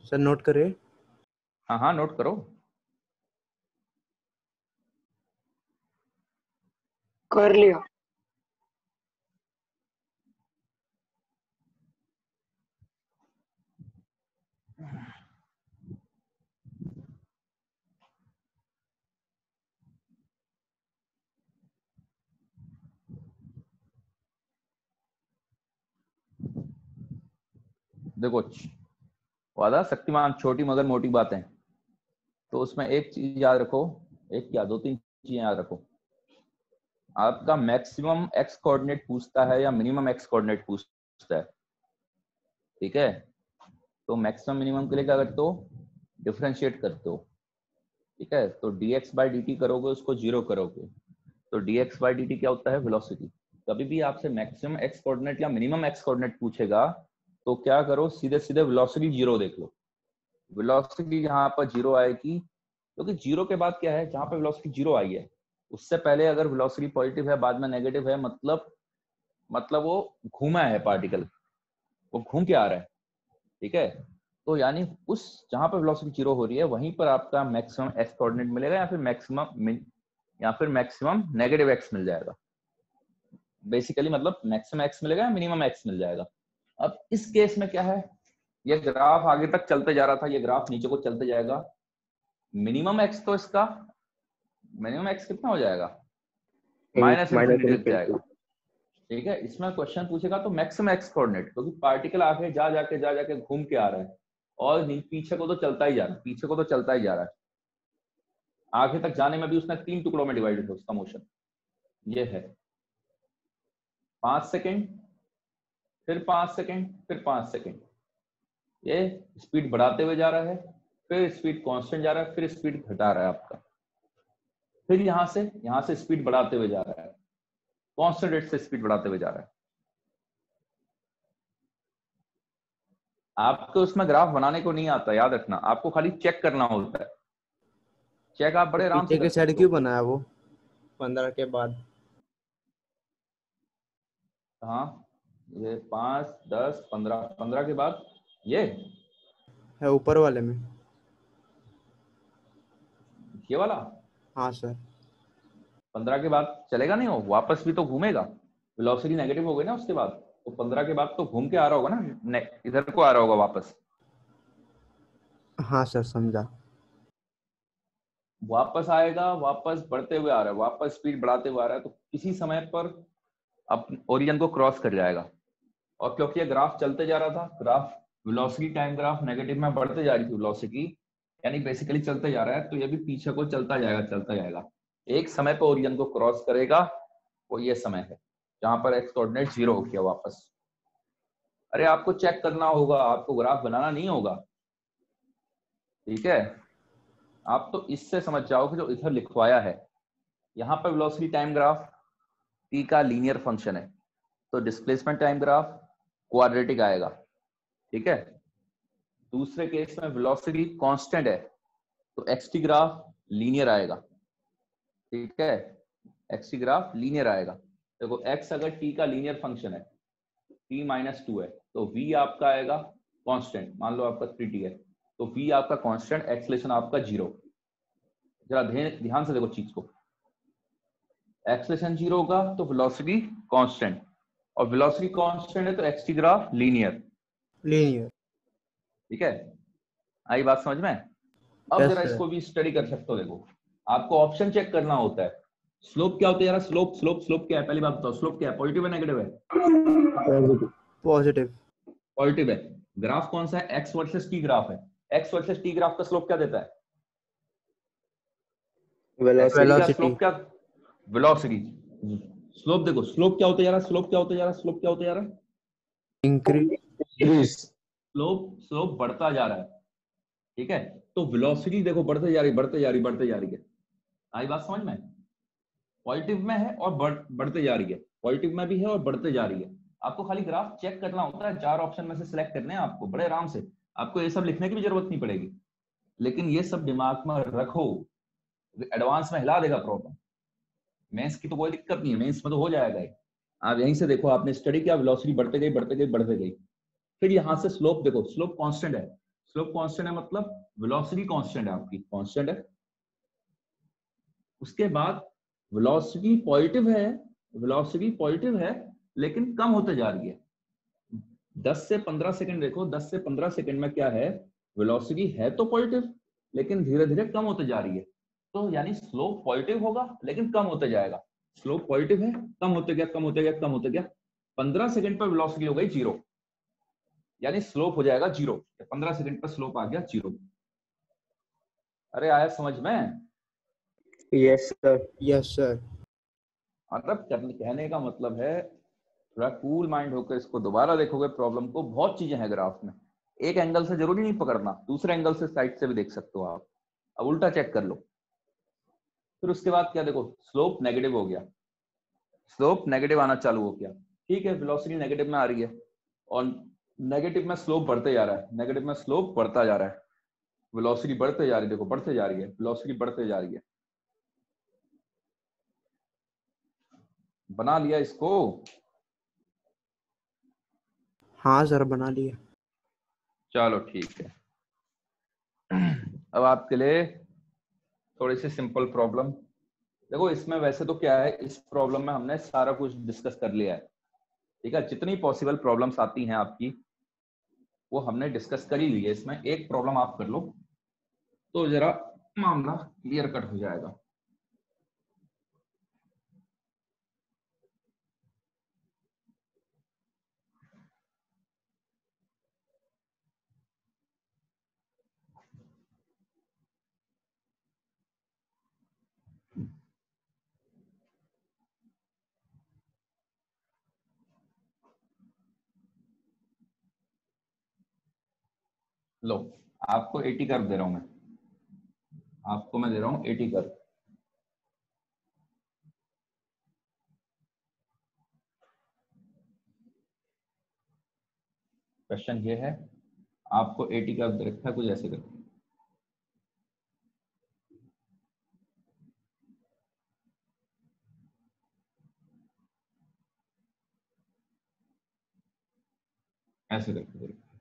सर नोट करिए। हाँ हाँ नोट करो। कर लिया। देखो वादा शक्तिमान छोटी मगर मोटी बातें, तो उसमें एक चीज याद रखो, एक क्या दो तीन चीजें याद रखो। आपका मैक्सिमम एक्स कोऑर्डिनेट पूछता है या मिनिमम एक्स कोऑर्डिनेट पूछता है, ठीक है। तो मैक्सिमम मिनिमम के लिए क्या करते हो, डिफरेंशिएट करते हो, ठीक है। तो dx बाई dt करोगे, उसको जीरो करोगे, तो dx बाई dt क्या होता है, वेलोसिटी। कभी भी आपसे मैक्सिमम एक्स कोऑर्डिनेट या मिनिमम एक्स कोऑर्डिनेट पूछेगा तो क्या करो, सीधे सीधे वेलोसिटी जीरो देख लो। वेलोसिटी यहाँ पर जीरो आएगी, क्योंकि जीरो के बाद क्या है, जहां पे वेलोसिटी जीरो आई है उससे पहले अगर वेलोसिटी पॉजिटिव है बाद में नेगेटिव है, मतलब वो घूमा है पार्टिकल, वो घूम के आ रहा है, ठीक है। तो यानी उस जहां पर वेलोसिटी जीरो हो रही है वहीं पर आपका मैक्सिमम एक्स कोऑर्डिनेट मिलेगा, या फिर मैक्सिमम नेगेटिव एक्स मिल जाएगा। बेसिकली मतलब मैक्सिमम एक्स मिलेगा या मिनिमम एक्स मिल जाएगा। अब इस केस में क्या है, ये ग्राफ आगे तक चलते जा रहा था, ये ग्राफ नीचे को चलते जाएगा। मिनिमम एक्स तो इसका मिनिमम एक्स कितना हो जाएगा, माइनस इन्फिनिटी तक जाएगा, ठीक है। इसमें क्वेश्चन पूछेगा तो मैक्सिमम एक्स कोऑर्डिनेट, क्योंकि पार्टिकल आगे जा जाके घूम के आ रहा है और पीछे को तो चलता ही जा रहा है, पीछे को तो चलता ही जा रहा है। आगे तक जाने में भी उसने 3 टुकड़ों में डिवाइडेड है उसका मोशन। ये है 5 सेकेंड, फिर 5 सेकेंड, फिर 5 सेकेंड, ये स्पीड बढ़ाते हुए जा रहा है, फिर स्पीड कांस्टेंट जा रहा है, फिर स्पीड घटा रहा है आपका, फिर यहां से स्पीड बढ़ाते हुए जा रहा है, कांस्टेंट रेट से स्पीड बढ़ाते हुए जा रहा है। आपको उसमें ग्राफ बनाने को नहीं आता, याद रखना, आपको खाली चेक करना होता है। चेक आप बड़े आराम से पीछे कर के साइड सकते क्यों हो। बनाया वो 15 के बाद? हाँ ये 5, 10, 15, 15 के बाद ये है ऊपर वाले में। वाला हाँ सर। 15 के बाद चलेगा नहीं, वो वापस भी तो घूमेगा, वेलोसिटी नेगेटिव हो गई ना उसके बाद, तो 15 के बाद तो घूम के आ रहा होगा ना, इधर को आ रहा होगा वापस। हाँ सर समझा। वापस आएगा, वापस बढ़ते हुए आ रहा है, वापस स्पीड बढ़ाते हुए आ रहा है, तो किसी समय पर अब ओरिजिन को क्रॉस कर जाएगा। और क्योंकि ये ग्राफ चलते जा रहा था, graph velocity time graph negative में बढ़ते जा रही थी वेलोसिटी, यानी बेसिकली चलते जा रहा है, तो ये भी पीछे को चलता जाएगा। एक समय पर ओरिजिन को क्रॉस करेगा, वो ये समय है जहां पर एक्स कोऑर्डिनेट जीरो हो गया वापस। अरे आपको चेक करना होगा, आपको ग्राफ बनाना नहीं होगा, ठीक है। आप तो इससे समझ जाओ कि जो इधर लिखवाया है, यहाँ पर वेलोसिटी टाइम ग्राफ t का लीनियर फंक्शन है, तो डिस्प्लेसमेंट टाइम ग्राफ क्वाड्रेटिक आएगा, ठीक है। दूसरे केस में वेलोसिटी कांस्टेंट है, तो xt ग्राफ लीनियर आएगा, ठीक है। xt ग्राफ लीनियर आएगा। देखो x अगर t का लीनियर फंक्शन है, t माइनस 2 है, तो v आपका आएगा कांस्टेंट, मान लो आपका 3t है, तो v आपका कांस्टेंट, एक्सेलरेशन आपका 0। जरा ध्यान से देखो चीज को, एक्सेलरेशन 0 होगा तो वेलोसिटी कांस्टेंट, और वेलोसिटी कांस्टेंट है तो xt ग्राफ लीनियर, ठीक है। आई बात समझ में? अब जरा इसको भी स्टडी कर सकते हो। देखो आपको ऑप्शन चेक करना होता है, स्लोप क्या होता है यार, स्लोप क्या है, पहली बात बताओ, स्लोप क्या है, पॉजिटिव है नेगेटिव है? पॉजिटिव। पॉजिटिव है। ग्राफ कौन सा है, एक्स वर्सेस टी ग्राफ है, एक्स वर्सेस टी ग्राफ का स्लोप क्या देता है, वेलोसिटी। स्लोप क्या, वेलोसिटी। स्लोप देखो, स्लोप क्या होता जा रहा है, स्लोप क्या होता जा रहा है, स्लोप क्या होता जा रहा है, इंक्रीज। स्लोप बढ़ता जा रहा है, ठीक है। तो वेलोसिटी देखो बढ़ते जा रही है। आई बात समझ में? पॉजिटिव में है और बढ़ते जा रही है, पॉजिटिव में भी है और बढ़ते जा रही है। आपको खाली ग्राफ चेक करना होता है, 4 ऑप्शन में से सिलेक्ट करने हैं आपको, बड़े आराम से। आपको ये सब लिखने की भी जरूरत नहीं पड़ेगी, लेकिन ये सब दिमाग में रखो, एडवांस में हिला देगा प्रॉब्लम। मेंस की तो कोई दिक्कत नहीं है, मेंस में तो हो जाएगा। आप यहीं से देखो, आपने स्टडी किया, वेलोसिटी बढ़ते गई, फिर यहाँ से स्लोप देखो, स्लोप कांस्टेंट है, स्लोप कांस्टेंट है मतलब वेलोसिटी कांस्टेंट है, आपकी कांस्टेंट है। उसके बाद वेलोसिटी पॉजिटिव है, वेलोसिटी पॉजिटिव है लेकिन कम होते जा रही है। 10 से 15 सेकंड देखो, 10 से 15 सेकंड में क्या है, वेलोसिटी है तो पॉजिटिव लेकिन धीरे धीरे कम होते जा रही है। तो यानी स्लोप पॉजिटिव होगा लेकिन कम होते जाएगा। स्लोप पॉजिटिव है, कम होते गया, कम होते गया, कम होते गया, 15 सेकंड पर वेलोसिटी हो गई 0, यानी स्लोप हो जाएगा 0। 15 सेकंड पर स्लोप आ गया 0। अरे आया समझ में? Yes sir. Yes sir. मतलब कहने का मतलब है, थोड़ा कूल माइंड होकर इसको दोबारा देखोगे प्रॉब्लम को, बहुत चीजें हैं ग्राफ में। एक एंगल से जरूरी नहीं पकड़ना, दूसरे एंगल से साइड से भी देख सकते हो आप। अब उल्टा चेक कर लो। फिर उसके बाद क्या देखो, स्लोप नेगेटिव हो गया, स्लोप नेगेटिव आना चालू हो गया। ठीक है, वेलोसिटी नेगेटिव में आ रही है और नेगेटिव में स्लोप बढ़ते जा रहा है, नेगेटिव में स्लोप बढ़ता जा रहा है, वेलोसिटी बढ़ते जा रही है, देखो बढ़ते जा रही है, वेलोसिटी बढ़ते जा रही है। बना लिया इसको? हाँ सर बना लिया। चलो ठीक है। अब आपके लिए थोड़ी सी सिंपल प्रॉब्लम। देखो इसमें वैसे तो क्या है, इस प्रॉब्लम में हमने सारा कुछ डिस्कस कर लिया है। ठीक है, जितनी पॉसिबल प्रॉब्लम्स आती हैं आपकी वो हमने डिस्कस कर ही ली है। इसमें एक प्रॉब्लम आप कर लो तो जरा मामला क्लियर कट हो जाएगा। लो, आपको 80 कर्व दे रहा हूं मैं, आपको मैं दे रहा हूं 80 कर्व। क्वेश्चन ये है, आपको 80 कर्व दे रखा है कुछ ऐसे करके। ऐसे करके दे रखा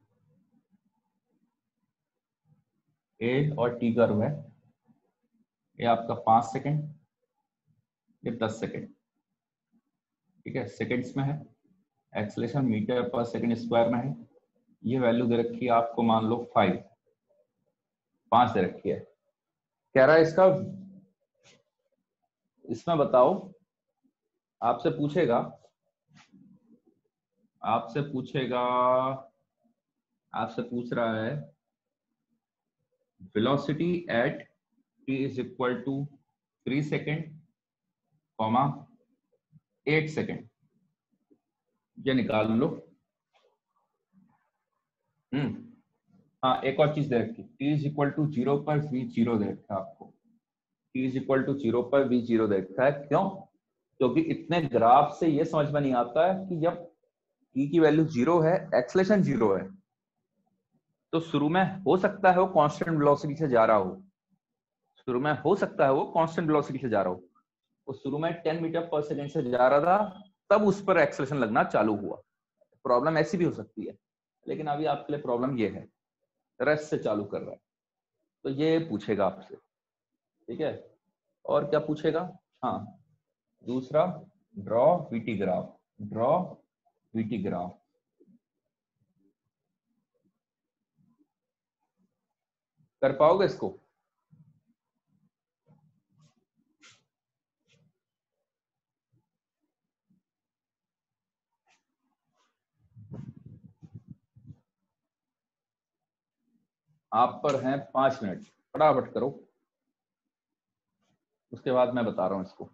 है। ए और टी कर्व है, ये आपका 5 सेकंड, ये 10 सेकंड। ठीक है, सेकंड्स में है, एक्सेलरेशन मीटर पर सेकंड स्क्वायर में है। ये वैल्यू दे रखी है आपको, मान लो 5 दे रखी है। कह रहा है इसका, इसमें बताओ, आपसे पूछेगा, आपसे पूछेगा, आपसे पूछ रहा है velocity at t is equal to 3 second comma 8 second, ये निकाल लो। हाँ, एक और चीज दे रखी, t इज इक्वल टू 0 पर v0 दे रखा है आपको। t इज इक्वल टू 0 पर v0 दे रखा है, क्यों? क्योंकि इतने ग्राफ से ये समझ में नहीं आता है कि जब t की वैल्यू 0 है, एक्सेलरेशन 0 है, तो शुरू में हो सकता है वो कांस्टेंट वेलोसिटी से जा रहा हो, शुरू में हो सकता है वो कांस्टेंट वेलोसिटी से जा रहा हो। वो शुरू में 10 मीटर पर सेकंड से जा रहा था, तब उस पर एक्सेलरेशन लगना चालू हुआ। प्रॉब्लम ऐसी भी हो सकती है, लेकिन अभी आपके लिए प्रॉब्लम ये है, रेस्ट से चालू कर रहा है, तो ये पूछेगा आपसे। ठीक है, और क्या पूछेगा? हाँ, दूसरा, draw VT graph, draw VT graph. कर पाओगे इसको? आप पर हैं 5 मिनट, फटाफट करो, उसके बाद मैं बता रहा हूं इसको।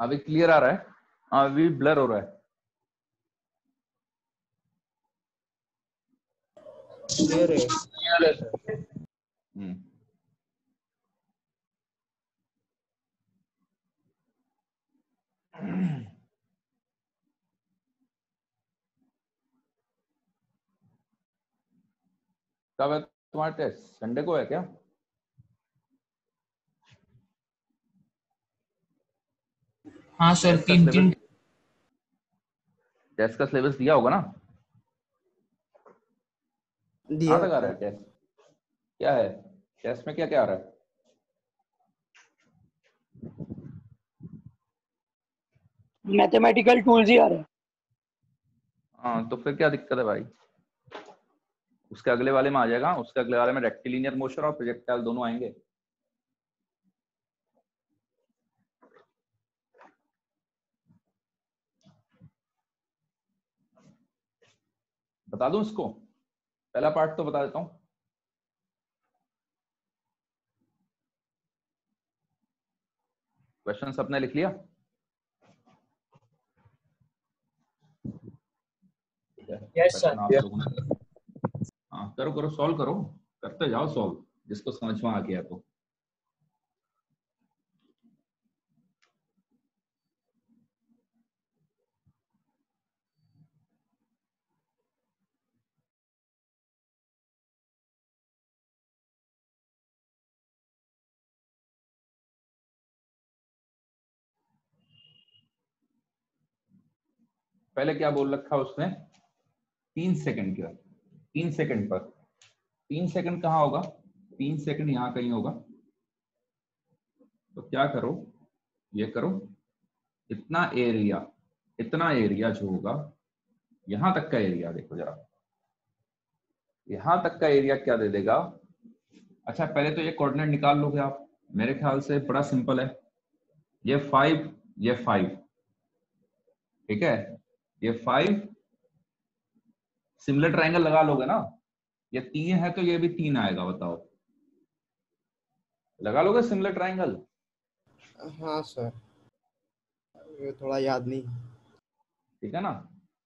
अभी क्लियर आ रहा है? अभी ब्लर हो रहा है? क्लियर है। हम्म। कब है तुम्हारा टेस्ट? संडे को है क्या? हाँ सर, तीन तीन। टेस्ट का सिलेबस दिया होगा ना? दिया कहाँ तक आ था। रहा है टेस्ट? क्या है टेस्ट में, क्या क्या आ रहा है? मैथमेटिकल टूल्स ही आ रहे हैं। हाँ तो फिर क्या दिक्कत है भाई? उसके अगले वाले में आ जाएगा, उसके अगले वाले में रेक्टिलिनियर मोशन और प्रोजेक्टाइल दोनों आएंगे। बता दूं इसको? पहला पार्ट तो बता देता हूं। क्वेश्चन सबने लिख लिया? यस क्वेश्चन आप सर। लोगों ने, हाँ करो करो, सॉल्व करो, करते जाओ सॉल्व, जिसको समझ में आ गया तो। पहले क्या बोल रखा उसने? 3 सेकंड का, 3 सेकंड पर। 3 सेकंड कहाँ होगा? 3 सेकंड यहाँ कहीं होगा। तो क्या करो, ये करो, इतना एरिया जो होगा, यहां तक का एरिया देखो जरा, यहां तक का एरिया क्या दे देगा? अच्छा पहले तो ये कोऑर्डिनेट निकाल लोगे आप, मेरे ख्याल से बड़ा सिंपल है। ये 5, ये 5, ठीक है, ये 5, सिमिलर ट्राइंगल लगा लोगे ना? ये 3 है तो ये भी 3 आएगा, बताओ लगा लोगे सिमिलर ट्राइंगल? हाँ सर, ये थोड़ा याद नहीं। ठीक है ना?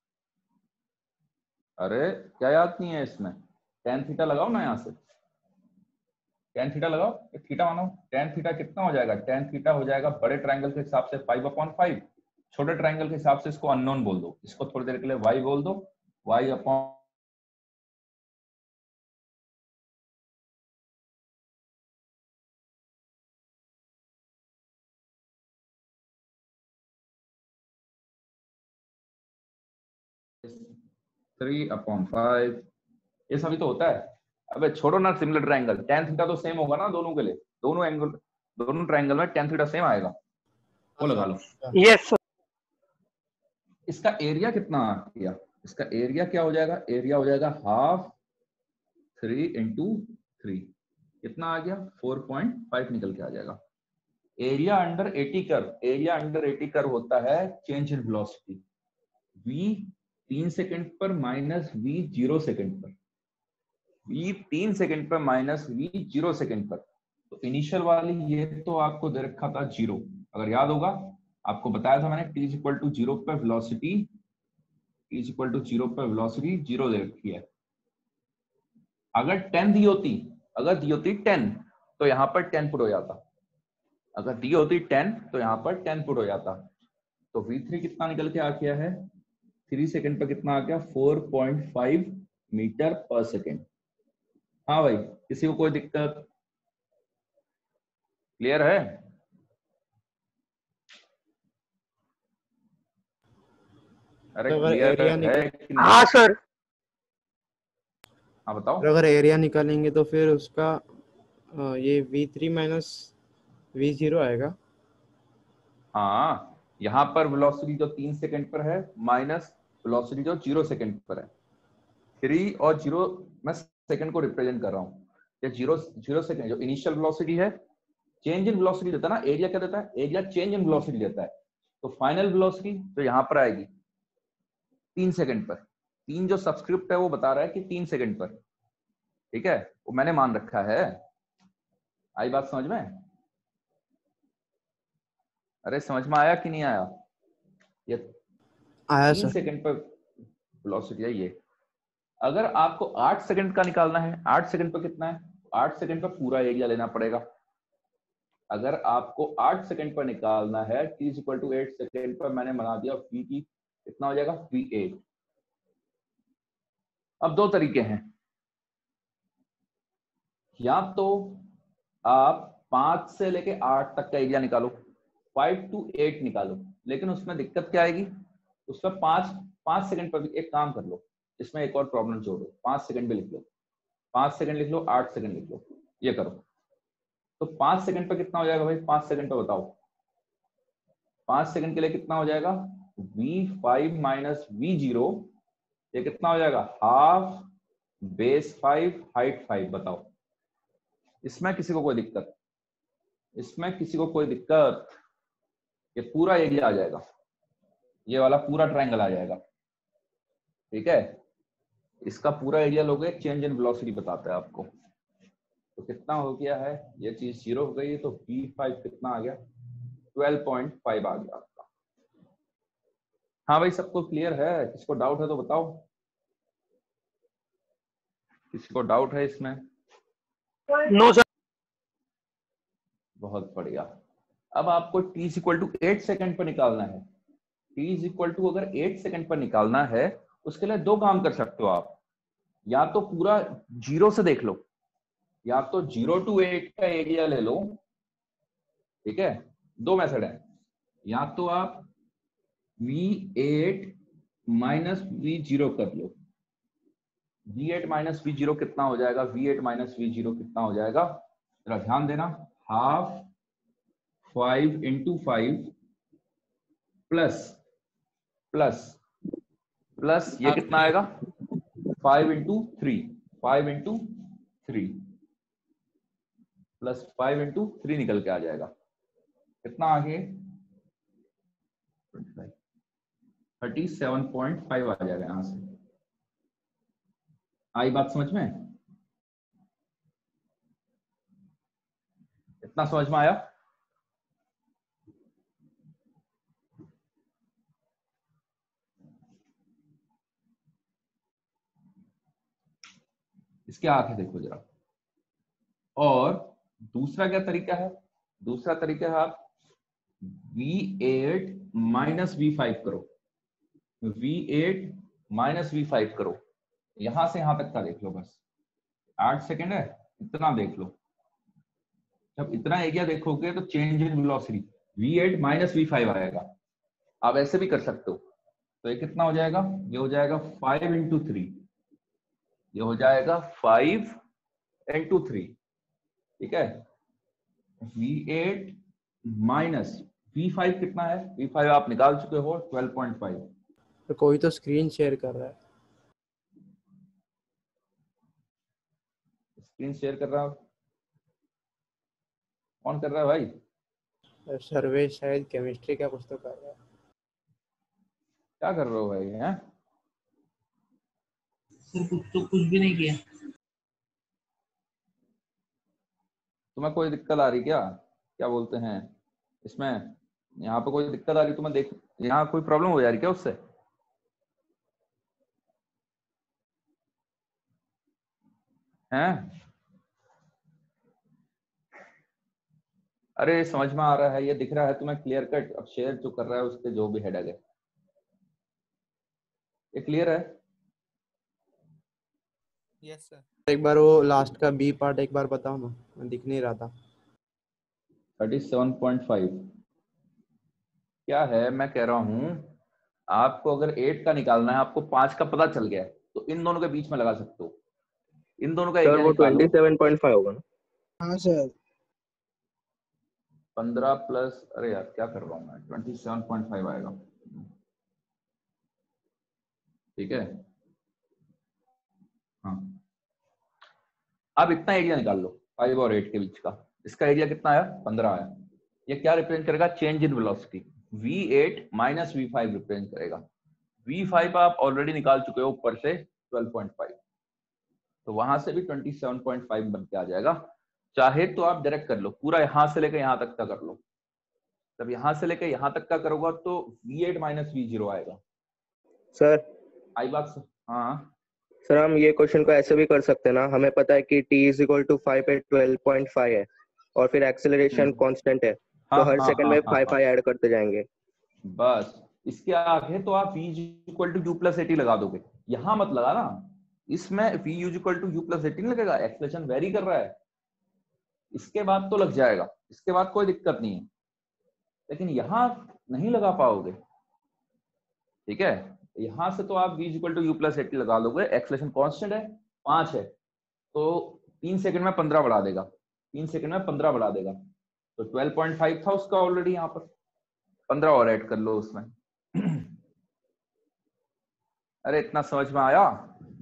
अरे क्या याद नहीं है इसमें? टेन थीटा लगाओ ना, यहाँ से टेन थीटा लगाओ, थीटा मानो। टेन थीटा कितना हो जाएगा? टेन थीटा हो जाएगा बड़े ट्राइंगल के हिसाब से 5/5, छोटे ट्राइंगल के हिसाब से इसको अननोन बोल दो, इसको थोड़ी देर के लिए y बोल दो, y/, थ्री अपॉन 5, ये सभी तो होता है। अबे छोड़ो ना सिमिलर ट्राइंगल, टेन थीटा तो सेम होगा ना दोनों के लिए, दोनों एंगल, दोनों ट्राइंगल में टेन थीटा सेम आएगा, वो लगा लो। Yes sir. इसका एरिया कितना आ गया? इसका एरिया क्या हो जाएगा? एरिया हो जाएगा हाफ 3 इंटू 3, कितना आ गया? 4.5 निकल के आ जाएगा। Area under 80 curve, area under 80 curve होता है change in velocity, v 3 second पर माइनस v 0 सेकंड पर, v 3 सेकंड पर माइनस v 0 सेकंड पर। तो इनिशियल वाली ये तो आपको दे रखा था 0, अगर याद होगा आपको बताया था मैंने, t = 0 पर वेलोसिटी, t = 0 पर वेलोसिटी 0 दे रखी है। अगर 10 दी होती, अगर दी होती 10 तो यहाँ पर 10 पुट हो जाता, अगर दी होती 10 तो यहाँ पर 10 पुट हो जाता। तो v3 कितना निकल के आ गया है? 3 सेकंड पर कितना आ गया? 4.5 मीटर पर सेकंड। हाँ भाई, किसी को कोई दिक्कत? क्लियर है? अरे तो अगर क्लियर एरिया है कि नहीं? हाँ सर। हाँ बताओ। अगर एरिया निकालेंगे तो फिर उसका ये v3 माइनस v0 आएगा। हाँ, यहाँ पर वेलोसिटी जो 3 सेकंड पर है माइनस वेलोसिटी जो 0 सेकंड पर है। 3 और 0 मैं सेकंड को रिप्रेजेंट कर रहा हूँ। ये 0 सेकंड जो इनिशियल वेलोसिटी है, चेंज इन वेलोसिटी देता है ना, एरिया क्या देता है? एरिया चेंज इन वेलोसिटी देता है। तो फाइनल वेलोसिटी जो यहाँ पर आएगी 3 सेकंड पर, 3 जो सब्सक्रिप्ट है वो बता रहा है कि 3 सेकंड पर, ठीक है, वो मैंने मान रखा है। आई बात समझ में? अरे समझ में आया कि नहीं आया? ये आया 3 सर। सेकंड पर वेलोसिटी है ये। अगर आपको 8 सेकंड का निकालना है, 8 सेकंड पर कितना है? 8 सेकंड पर पूरा एरिया लेना पड़ेगा। अगर आपको 8 सेकंड पर निकालना है, t इक्वल टू 8 सेकंड पर मैंने बना दिया v की, कितना हो जाएगा? v8। अब दो तरीके हैं, या तो आप 5 से लेके 8 तक का एरिया निकालो, 5 to 8 निकालो, लेकिन उसमें दिक्कत क्या आएगी? उसमें 5 सेकंड पर भी एक काम कर लो, इसमें एक और प्रॉब्लम जोड़ो, 5 सेकंड भी लिख लो, 5 सेकंड लिख लो, 8 सेकंड लिख लो, ये करो। तो 5 सेकंड पर कितना हो जाएगा भाई? 5 सेकंड पर बताओ, 5 सेकंड के लिए कितना हो जाएगा? v5 माइनस v0, ये कितना हो जाएगा? Half base 5 height 5। बताओ, इसमें किसी को कोई दिक्कत? इसमें किसी को कोई दिक्कत? ये पूरा एरिया आ जाएगा, ये वाला पूरा ट्रायंगल आ जाएगा, ठीक है। इसका पूरा एरिया लोगे, चेंज इन वेलोसिटी बताता है आपको। तो कितना हो गया है? ये चीज 0 हो गई है, तो v5 कितना आ गया? 12.5 आ गया आपका। हाँ भाई, सबको क्लियर है? किसको डाउट है तो बताओ, किसी को डाउट है इसमें? No sir. बहुत बढ़िया। अब आपको t इक्वल टू 8 सेकंड पर निकालना है। t इक्वल टू अगर 8 सेकंड पर निकालना है, उसके लिए दो काम कर सकते हो आप, या तो पूरा 0 से देख लो, या तो 0 to 8 का एरिया ले लो, ठीक है। दो मेथड है, या तो आप v8 माइनस v0 कर लो। v8 माइनस v0 कितना हो जाएगा? v8 माइनस v0 कितना हो जाएगा? जरा ध्यान देना, half 5 into 5 plus plus plus ये कितना आएगा? 5 इंटू 3, 5 इंटू 3 प्लस 5 इंटू 3 निकल के आ जाएगा। कितना आगे? 37.5 आ जाएगा। यहां से आई बात समझ में? इतना समझ में आया? इसके आगे देखो जरा। और दूसरा क्या तरीका है? दूसरा तरीका है आप v8 माइनस v5 करो, v8 माइनस v5 करो, यहां से यहां तक का देख लो, बस 8 सेकंड है, इतना देख लो। जब इतना एरिया देखोगे तो change in velocity v8 minus v5 आएगा। आप ऐसे भी कर सकते हो। तो ये कितना हो जाएगा? ये हो जाएगा 5 इंटू 3, ये हो जाएगा 5 इंटू 3, ठीक है। v8 माइनस v5 कितना है? v5 आप निकाल चुके हो, 12.5। तो कोई तो स्क्रीन शेयर कर रहा है। स्क्रीन शेयर कर रहा हूं, कौन कर रहा है भाई? सर्वे शायद केमिस्ट्री का कुछ तो कर रहा है। क्या कर रहे हो भाई? हैं? सर कुछ भी नहीं किया। तुम्हें कोई दिक्कत आ रही क्या? क्या बोलते हैं इसमें? यहाँ पे कोई दिक्कत आ रही तुम्हें? देख, यहाँ कोई प्रॉब्लम हो जा रही क्या उससे? हैं? अरे समझ में आ रहा है, ये दिख रहा है तुम्हें क्लियर कट? अब शेयर जो कर रहा है उसके जो भी हेडर है, ये क्लियर है? Yes sir. एक बार वो लास्ट का बी पार्ट एक बार बताओ ना, दिख नहीं रहा था। 37.5 क्या है? मैं कह रहा हूं आपको अगर 8 का निकालना है, आपको 5 का पता चल गया है, तो इन दोनों के बीच में लगा सकते हो, इन दोनों का सर एरिया वो निकालो। 27.5 होगा ना? हाँ सर। 15 प्लस, अरे यार क्या कर रहा हूँ मैं, 27.5 आएगा, ठीक है। हाँ, अब इतना एरिया निकाल लो 5 और 8 के बीच का। इसका एरिया कितना आया? 15 आया। ये क्या रिप्रेजेंट करेगा? Change in velocity. v8 minus v5 represent करेगा। v5 आप ऑलरेडी निकाल चुके हो ऊपर से 12.5, तो वहां से भी 27.5 बन के आ जाएगा। चाहे तो आप डायरेक्ट कर लो, पूरा यहां से लेकर यहां तक का कर लो, तब यहाँ से लेके यहाँ तक का करोगा तो V8 माइनस V0 आएगा। सर आई बात? हाँ सर हम ये क्वेश्चन को ऐसे भी कर सकते हैं ना, हमें पता है कि t इज इक्वल टू 5 पे 12.5 है और फिर एक्सेलरेशन कांस्टेंट है, हाँ तो हर हाँ सेकंड हाँ में हाँ 5 हाँ। ऐड करते जाएंगे। बस इसके आगे तो आप v equal to u plus 80 लगा दोगे, यहां मत लगा ना, इसमें v equal to u plus 80 नहीं लगेगा, एक्सप्रेशन वेरी कर रहा है, इसके बाद तो लग जाएगा, इसके बाद कोई दिक्कत नहीं है, लेकिन यहां नहीं लगा पाओगे। ठीक है, यहां से तो आप v equal to u plus 80 लगा दोगे, एक्सप्रेशन कांस्टेंट है 5 है तो 3 सेकंड में 15 बढ़ा देगा, 3 सेकंड में 15 बढ़ा देगा, तो 12.5 था उसका ऑलरेडी, यहाँ पर 15 और ऐड कर लो उसमें। अरे इतना समझ में आया?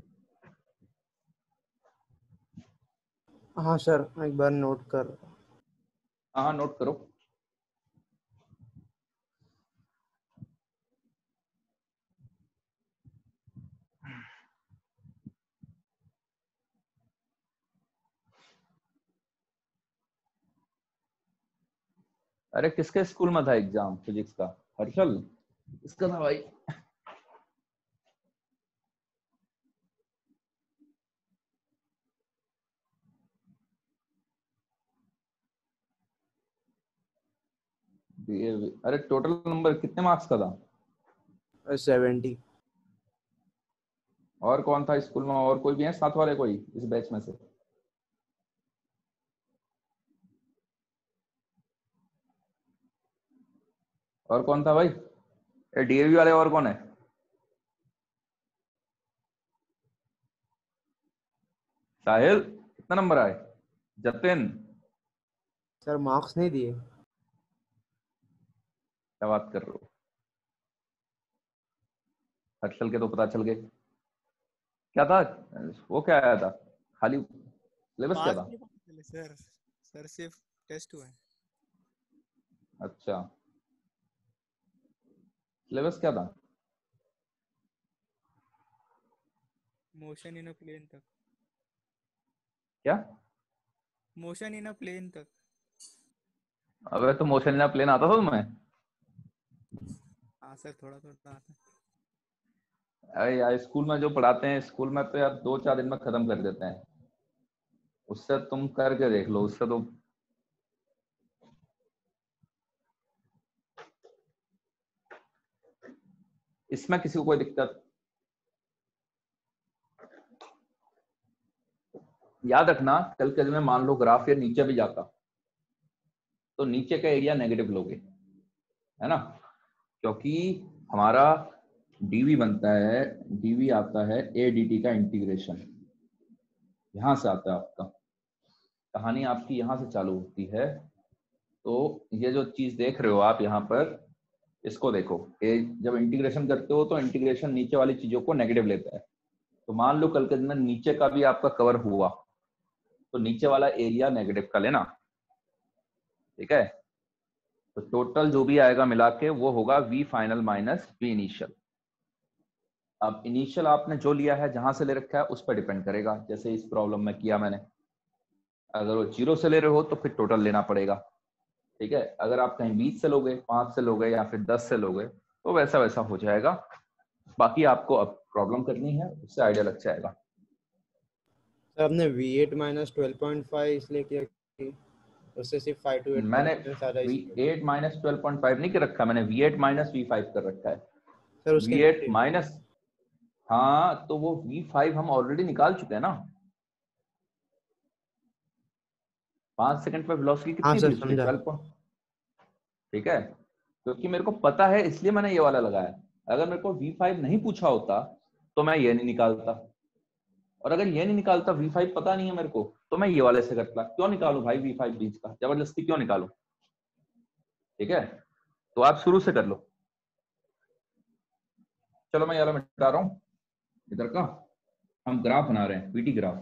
हाँ सर, एक बार नोट कर। हाँ नोट करो। अरे किसके स्कूल में था एग्जाम फिजिक्स का? हर्षल इसका था भाई। अरे टोटल नंबर कितने मार्क्स का था? 70। और कौन था स्कूल में, और कोई भी है साथ वाले कोई इस बैच में से? और कौन था भाई? डीएवी वाले और कौन है? साहिल कितना नंबर आए? जतिन सर मार्क्स नहीं दिए। क्या बात कर रहे हो? हर्षल के तो पता चल गए। क्या था वो, क्या आया था? खाली सिलेबस क्या था? सर सर सिर्फ टेस्ट हुआ है। अच्छा सिलेबस क्या था? मोशन इन अ प्लेन तक। क्या? मोशन इन अ प्लेन तक। अबे तो मोशन इन प्लेन आता था तुम्हें? हाँ सर थोड़ा थोड़ा आता है। अरे यार स्कूल में जो पढ़ाते हैं, स्कूल में तो यार 2-4 दिन में खत्म कर देते हैं, उससे तुम करके देख लो, उससे तो इसमें किसी को कोई दिक्कत? याद रखना कल के दिन में मान लो ग्राफ ये नीचे भी जाता तो नीचे का एरिया नेगेटिव लोगे, है ना, क्योंकि हमारा डीवी बनता है, डीवी आता है ए डी टी का इंटीग्रेशन, यहां से आता है आपका, कहानी आपकी यहां से चालू होती है। तो ये जो चीज देख रहे हो आप यहाँ पर, इसको देखो, जब इंटीग्रेशन करते हो तो इंटीग्रेशन नीचे वाली चीजों को नेगेटिव लेता है, तो मान लो कल के दिन में नीचे का भी आपका कवर हुआ तो नीचे वाला एरिया नेगेटिव का लेना। ठीक है, तो टोटल जो भी आएगा मिला के वो होगा V final minus we initial. अब इनिशियल आपने जो लिया है, जहां से ले रखा है उस पर डिपेंड करेगा, जैसे इस प्रॉब्लम में किया मैंने, अगर वो 0 से ले रहे हो तो फिर टोटल लेना पड़ेगा। ठीक है, अगर आप कहीं 20 से लोगे, 5 से लोगे या फिर 10 से लोगे तो वैसा वैसा हो जाएगा, बाकी आपको अब प्रॉब्लम करनी है, उससे आइडिया लग जाएगा। सर आपने V8 माइनस 12.5 इसलिए किया कि उससे सिर्फ 5 to 8 मैंने सारा V8 माइनस 12.5 नहीं कर रखा, मैंने V8 माइनस V5 कर ररखा है। सर उसके V8 माइनस, हाँ तो वो V5 हम ऑलरेडी निकाल चुके हैं ना। 5 सेकंड पे वेलोसिटी हाँ कितनी सर थी उसकी? समझा। 12। ठीक है, क्योंकि मेरे को पता है इसलिए मैंने ये वाला लगाया, अगर मेरे को V5 नहीं पूछा होता तो मैं ये नहीं निकालता, और अगर ये नहीं निकालता, V5 पता नहीं है मेरे को, तो मैं ये वाले से करता। क्यों निकालू भाई V5 बीच का, जबरदस्ती क्यों निकालू? ठीक है, तो आप शुरू से कर लो। चलो मैं ये वाला मिटा रहा हूं इधर का, हम ग्राफ बना रहे हैं, वीटी ग्राफ।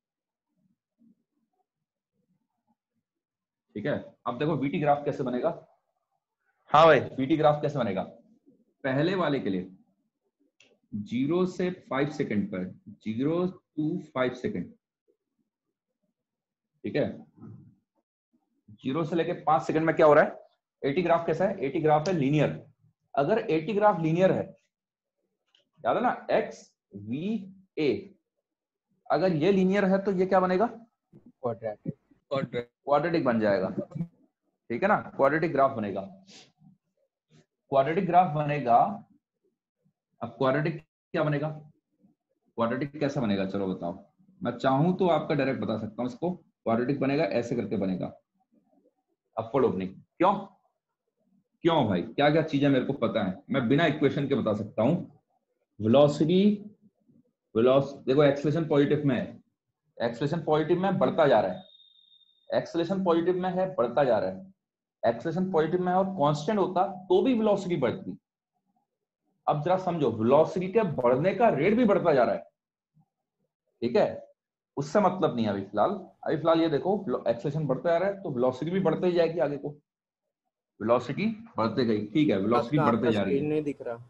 ठीक है, अब देखो वीटी ग्राफ कैसे बनेगा। हाँ भाई, वीटी ग्राफ कैसे बनेगा? पहले वाले के लिए 0 से 5 सेकंड पर, 0 to 5 सेकंड, ठीक है, 0 से लेके 5 सेकंड में क्या हो रहा है? एटी ग्राफ कैसा है? एटी ग्राफ है लीनियर। अगर एटी ग्राफ लीनियर है, याद है ना, एक्स वी ए, अगर ये लीनियर है तो ये क्या बनेगा? क्वाड्रेटिक। क्वाड्रेटिक बन जाएगा, ठीक है ना, क्वाड्रेटिक ग्राफ बनेगा। क्वाड्रेटिक ग्राफ बनेगा। अब क्वाड्रेटिक क्या बनेगा? क्वाड्रेटिक कैसा बनेगा, चलो बताओ। मैं चाहूं तो आपका डायरेक्ट बता सकता हूं इसको। क्वाड्रेटिक बनेगा ऐसे करके बनेगा, अपवर्ड ओपनिंग। क्यों क्यों भाई, क्या क्या चीजें मेरे को पता है, मैं बिना इक्वेशन के बता सकता हूं। वेलोसिटी देखो एक्सेलरेशन पॉजिटिव में है, एक्सेलरेशन पॉजिटिव में बढ़ता जा रहा है, एक्सेलरेशन पॉजिटिव में है बढ़ता जा रहा है, एक्सेलरेशन पॉजिटिव में है और कांस्टेंट होता तो भी वेलोसिटी बढ़ती। अब जरा समझो, वेलोसिटी के बढ़ने का रेट भी बढ़ता जा रहा है, ठीक है, उससे मतलब नहीं है अभी फिलहाल ये देखो, एक्सेलरेशन बढ़ता जा रहा है तो वेलोसिटी भी बढ़ते ही जाएगी आगे को, वेलोसिटी बढ़ते गई, ठीक है, वेलोसिटी बढ़ते जा रही है। नहीं दिख रहा।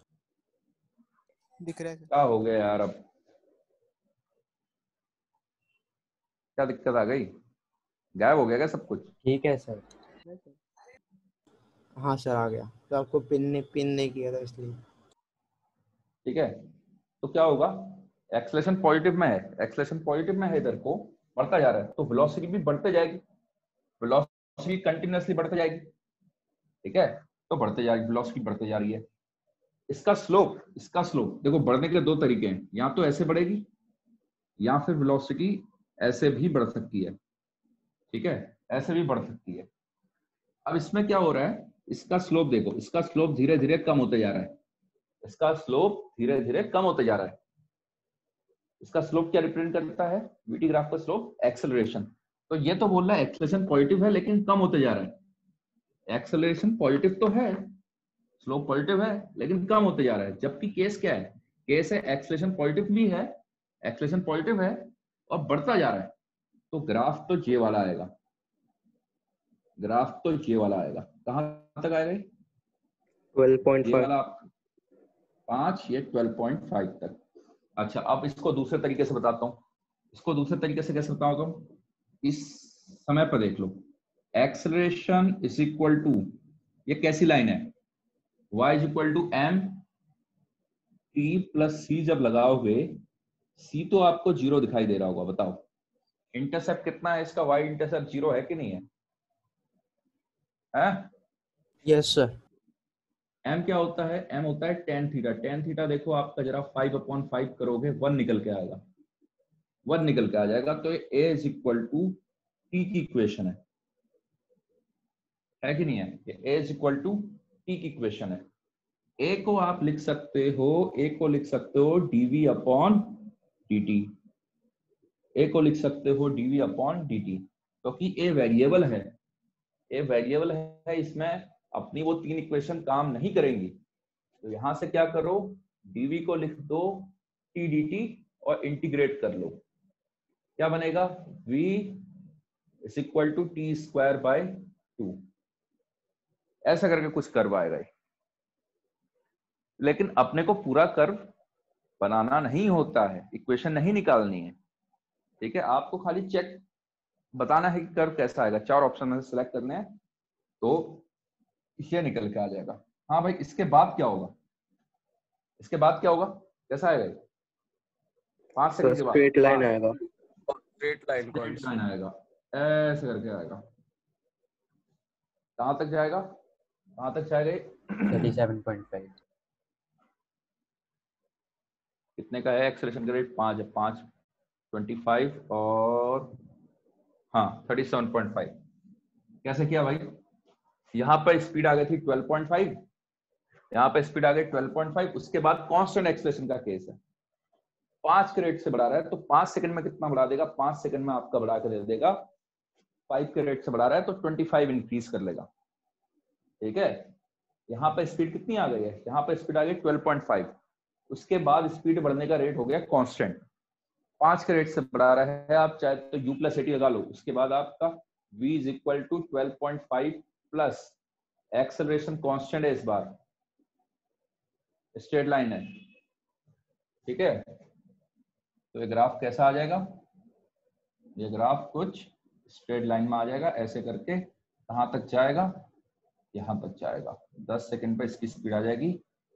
दिख रहा है सर। क्या हो गया यार, अब क्या दिक्कत आ गई? गायब हो गया क्या सब कुछ? ठीक है सर। हाँ सर आ गया, तो आपको पिन नहीं किया था इसलिए। ठीक है, तो क्या होगा, एक्सेलरेशन पॉजिटिव में है, एक्सेलरेशन पॉजिटिव में है, इधर को बढ़ता जा रहा है तो वेलोसिटी भी बढ़ते जाएगी, वेलोसिटी कंटिन्यूअसली बढ़ते जाएगी, ठीक है, तो बढ़ते जाएगी, वेलोसिटी बढ़ते जा रही है। इसका स्लोप देखो, बढ़ने के दो तरीके हैं, या तो ऐसे बढ़ेगी या फिर वेलोसिटी ऐसे भी बढ़ सकती है, ठीक है, ऐसे भी बढ़ सकती है। अब इसमें क्या हो रहा है, इसका स्लोप देखो, इसका स्लोप धीरे धीरे कम होते जा रहा है, इसका स्लोप धीरे धीरे कम होते जा रहा है। इसका स्लोप क्या रिप्रेजेंट करता है? वीटी ग्राफ का स्लोप एक्सेलरेशन। तो ये तो बोल रहा है एक्सेलरेशन पॉजिटिव है लेकिन कम होते जा रहा है, एक्सेलरेशन पॉजिटिव तो है, स्लोप पॉजिटिव है लेकिन कम होते जा रहा है, जबकि केस क्या है, केस है एक्सेलरेशन पॉजिटिव भी है, एक्सेलरेशन पॉजिटिव है और बढ़ता जा रहा है, तो ग्राफ तो जे वाला आएगा, ग्राफ तो जे वाला आएगा। कहां तक आएगा? 12.5 वाला 5, ये 12.5 तक। अच्छा, अब इसको दूसरे तरीके से बताता हूँ, इसको दूसरे तरीके से कैसे बताऊँ तुम, इस समय पर देख लो, एक्सेलरेशन इज इक्वल टू, ये कैसी लाइन है, y is equal to M T plus C, जब लगाओगे c तो आपको 0 दिखाई दे रहा होगा, बताओ इंटरसेप्ट कितना है इसका, y इंटरसेप्ट 0 है कि नहीं है? Yes sir. m क्या होता है? m होता है tan थीटा, tan थीटा देखो आपका जरा 5/5 करोगे 1 निकल के आएगा, 1 निकल के आ जाएगा, तो a is equal to T की इक्वेशन है कि नहीं है? ये a is equal to T की इक्वेशन है। a को आप लिख सकते हो, a को लिख सकते हो dv अपॉन dt, a को लिख सकते हो dv अपॉन dt, क्योंकि a वेरिएबल है, a वेरिएबल है, इसमें अपनी वो 3 इक्वेशन काम नहीं करेंगी, तो यहां से क्या करो, dv को लिख दो t dt और इंटीग्रेट कर लो, क्या बनेगा, v is equal to T square by 2, ऐसा करके कुछ कर्व आएगा। लेकिन अपने को पूरा कर्व बनाना नहीं होता है, इक्वेशन नहीं निकालनी है, ठीक है, आपको खाली चेक बताना है कि कर्व कैसा आएगा, 4 ऑप्शन में से सिलेक्ट करने हैं तो ये निकल के आ जाएगा। हाँ भाई, इसके बाद क्या होगा, इसके बाद क्या होगा, कैसा आएगा, 5 सेकंड के बाद स्ट्रेट लाइन आएगा, स्ट्रेट लाइन आएगा, ऐसे करके आएगा, कहां तक जाएगा, कहां तक जाएगा, 37.5। कितने का है एक्सेलरेशन का रेट, 5 है, 5 25 और हाँ 37.5। कैसे किया भाई, यहाँ पर स्पीड आ गई थी 12.5, यहाँ पे स्पीड आ गई 12.5, उसके बाद कांस्टेंट एक्सेलरेशन का केस है, 5 के रेट से बढ़ा रहा है तो 5 सेकंड में कितना बढ़ा देगा, 5 सेकंड में आपका बढ़ा कर दे देगा, 5 के रेट से बढ़ा रहा है तो 25 इंक्रीज कर लेगा, ठीक है। यहाँ पे स्पीड कितनी आ गई है, यहाँ पे स्पीड आ गई 12.5, उसके बाद स्पीड बढ़ने का रेट हो गया कांस्टेंट, 5 के रेट से बढ़ा रहा है, आप चाहे तो u प्लस एटी लगा लो, उसके बाद आपका v is equal to 12.5 plus acceleration constant है, इस बार स्ट्रेट लाइन है, ठीक है, तो ये ग्राफ कैसा आ जाएगा, ये ग्राफ कुछ स्ट्रेट लाइन में आ जाएगा, ऐसे करके कहां तक जाएगा, यहाँ तक जाएगा। 10 सेकंड पे इसकी स्पीड आ जाएगी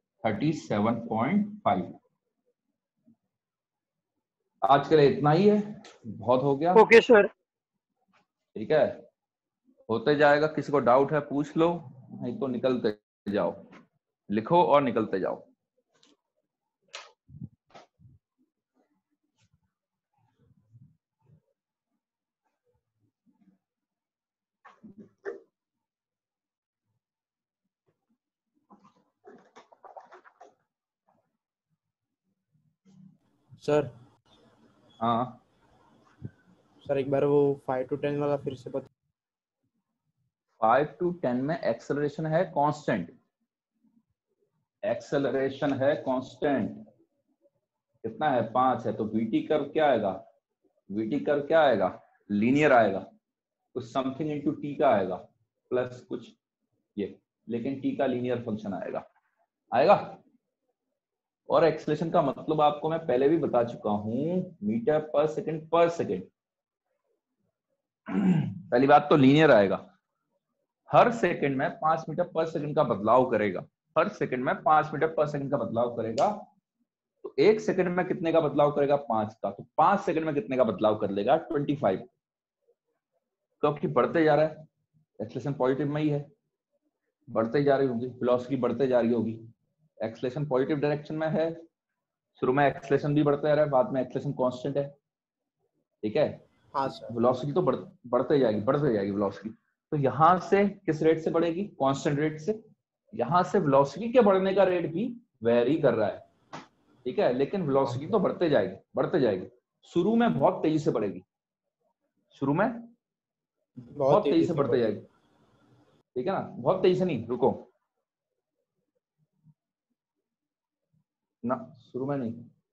37.5। आज के लिए इतना ही है, बहुत हो गया। Okay sir. ठीक है, होते जाएगा। किसी को डाउट है पूछ लो, नहीं तो निकलते जाओ, लिखो और निकलते जाओ। सर हाँ सर एक बार वो 5 to 10 वाला फिर से बता। 5 to 10 में एक्सेलरेशन है कांस्टेंट, एक्सेलरेशन है कांस्टेंट। कितना है? 5 है, तो वीटी कर्व क्या आएगा? वीटी कर्व क्या आएगा? लीनियर आएगा, कुछ समथिंग इनटू टी का आएगा, प्लस कुछ ये, लेकिन टी का लीनियर फंक्शन आएगा। और एक्सेलरेशन का मतलब आपको मैं पहले भी बता चुका हूं, मीटर पर सेकंड। पहली बात तो लीनियर आएगा, हर सेकंड में 5 मीटर पर सेकंड का बदलाव करेगा, हर सेकंड में 5 मीटर पर सेकंड का बदलाव करेगा। तो एक सेकंड में कितने का बदलाव करेगा? 5 का। तो 5 सेकंड में कितने का बदलाव कर लेगा? 25, क्योंकि बढ़ते जा रहा है, एक्सेलरेशन पॉजिटिव में ही है, बढ़ते जा रही होगी, वेलोसिटी बढ़ते जा रही होगी, एक्सेलरेशन पॉजिटिव डायरेक्शन में है। शुरू में एक्सेलरेशन भी बढ़ता जा रहा है, बाद में एक्सेलरेशन कांस्टेंट है। ठीक है, हाँ सर। वेलोसिटी तो बढ़ते जाएगी वेलोसिटी। तो यहां से किस रेट से बढ़ेगी? कांस्टेंट रेट से। यहां से वेलोसिटी के बढ़ने का रेट भी वेरी कर रहा है, ठीक है, लेकिन वेलोसिटी तो बढ़ते जाएगी। शुरू में बहुत तेजी से बढ़ेगी, शुरू में बहुत तेजी से बढ़ते जाएगी, ठीक है ना, बहुत तेजी से नहीं, रुको ना, शुरू में नहीं,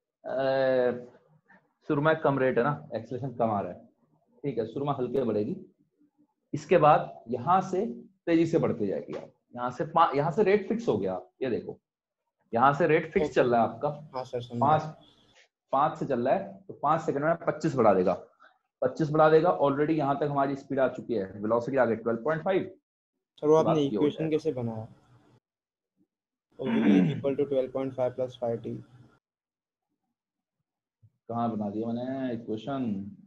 शुरू में कम रेट है ना, एक्सेलरेशन कम आ रहा है, ठीक है, शुरू में हल्के बढ़ेगी, इसके बाद यहां से तेजी से बढ़ती जाएगी। आप यहाँ से रेट फिक्स हो गया, आप ये देखो, यहाँ से रेट फिक्स चल रहा है आपका। हाँ सर, 5 से चल रहा है, तो 5 सेकंड में 25 बढ़ा देगा, 25 बढ़ा देगा। ऑलरेडी यहाँ तक हमारी स्पीड आ चुकी है, वेलोसिटी आ गई 12.5। सर वो आपने इक्वेशन कैसे बनाया? v equal to 12.5 plus 5t। कहाँ बना दिया मैंने इक्वेशन?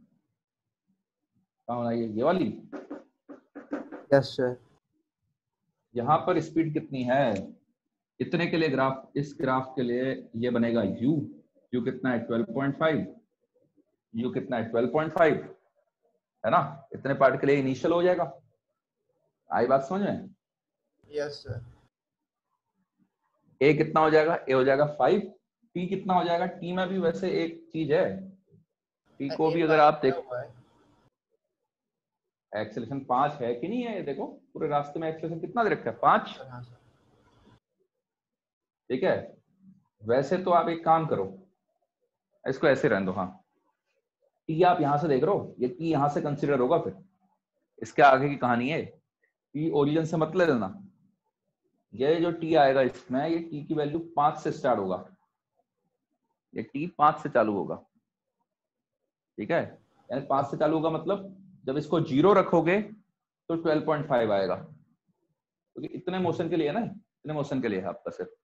कहाँ बनाई है? ये वाली? Yes sir. यहाँ पर स्पीड कितनी है इतने के लिए? ग्राफ, इस ग्राफ के लिए ये बनेगा u कितना है? 12.5। u कितना है? 12.5 है ना, इतने पार्ट के लिए इनिशियल हो जाएगा। आई बात समझ में? Yes sir. a कितना हो जाएगा? a हो जाएगा 5। t कितना हो जाएगा? t में भी वैसे एक चीज है, t को भी अगर आप देखो, एक्सेलरेशन 5 है कि नहीं है, ये देखो पूरे रास्ते में एक्सेलरेशन कितना दे रखा है? 5। ठीक है, वैसे तो आप एक काम करो, इसको ऐसे रहने दो। हाँ, टी आप यहां से देख रहे हो, ये टी यहां से कंसीडर होगा, फिर इसके आगे की कहानी है। टी ओरिजिन से मत ले लेना, ये जो टी आएगा इसमें, ये टी की वैल्यू 5 से स्टार्ट होगा, ये टी 5 से चालू होगा, ठीक है, यानी 5 से चालू होगा, मतलब जब इसको 0 रखोगे तो 12.5 आएगा, क्योंकि इतने मोशन के लिए है ना, इतने मोशन के लिए है आपका सिर्फ।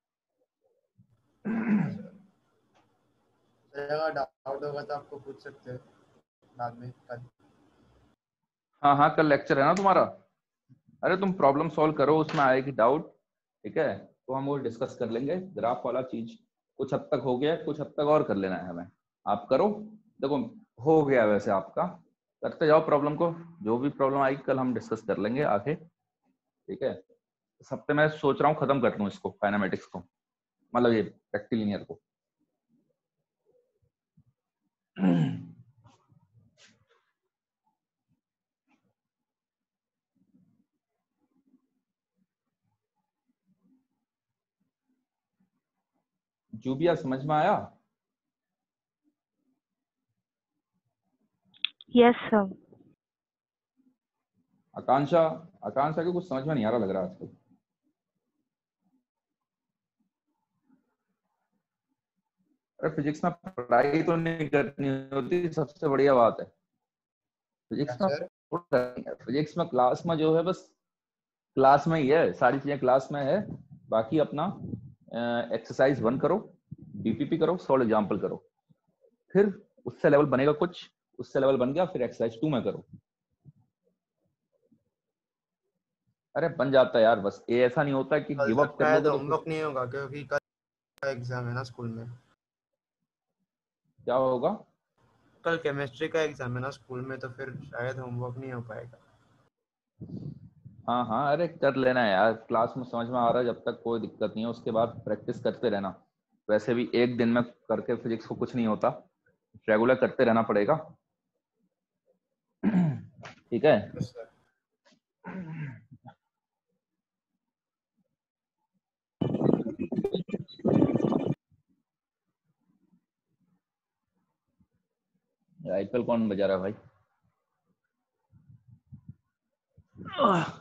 अगर डाउट होगा तो आपको पूछ सकते हैं बाद में कल। हाँ, कल लेक्चर है ना तुम्हारा। अरे तुम प्रॉब्लम सॉल्व करो, उसमें आएगी डाउट, ठीक है, तो हम वो डिस्कस कर लेंगे। ग्राफ वाला चीज कुछ हद तक हो गया, कुछ हद तक और कर लेना है हमें। आप करो, देखो हो गया वैसे आपका, करते जाओ प्रॉब्लम को, जो भी प्रॉब्लम आएगी कल हम डिस्कस कर लेंगे आगे, ठीक है। इस हफ्ते मैं सोच रहा हूँ खत्म कर लूँ इसको, काइनेमेटिक्स को, मतलब ये रेक्टिलिनियर को। जूबिया समझ में आया? Yes sir. आकांक्षा को कुछ समझ में नहीं आ रहा लग रहा है आजकल। अरे फिजिक्स में पढ़ाई तो नहीं करनी होती, सबसे बढ़िया बात है। फिजिक्स में क्लास में जो है बस क्लास में ही है, सारी चीजें क्लास में है। बाकी अपना एक्सरसाइज 1 करो, डीपीपी करो, सॉल्व एग्जाम्पल करो, फिर उससे लेवल बनेगा कुछ, उससे लेवल बन गया फिर एक्सरसाइज 2 में करो। अरे बन जाता है यार, बस ये ऐसा नहीं होता कि कल गिव तक अप कर शायद लोगे तो होमवर्क नहीं होगा क्योंकि कल एग्जाम है ना स्कूल में। क्या होगा? कल केमिस्ट्री का एग्जाम है ना स्कूल में, तो फिर शायद होमवर्क नहीं हो पाएगा। हाँ हाँ, अरे कर लेना है यार, क्लास में समझ में आ रहा है जब तक कोई दिक्कत नहीं है, उसके बाद प्रैक्टिस करते रहना। वैसे भी एक दिन में करके फिजिक्स को कुछ नहीं होता, रेगुलर करते रहना पड़ेगा। ठीक है। Yes sir. आईपीएल कौन बजा रहा है भाई?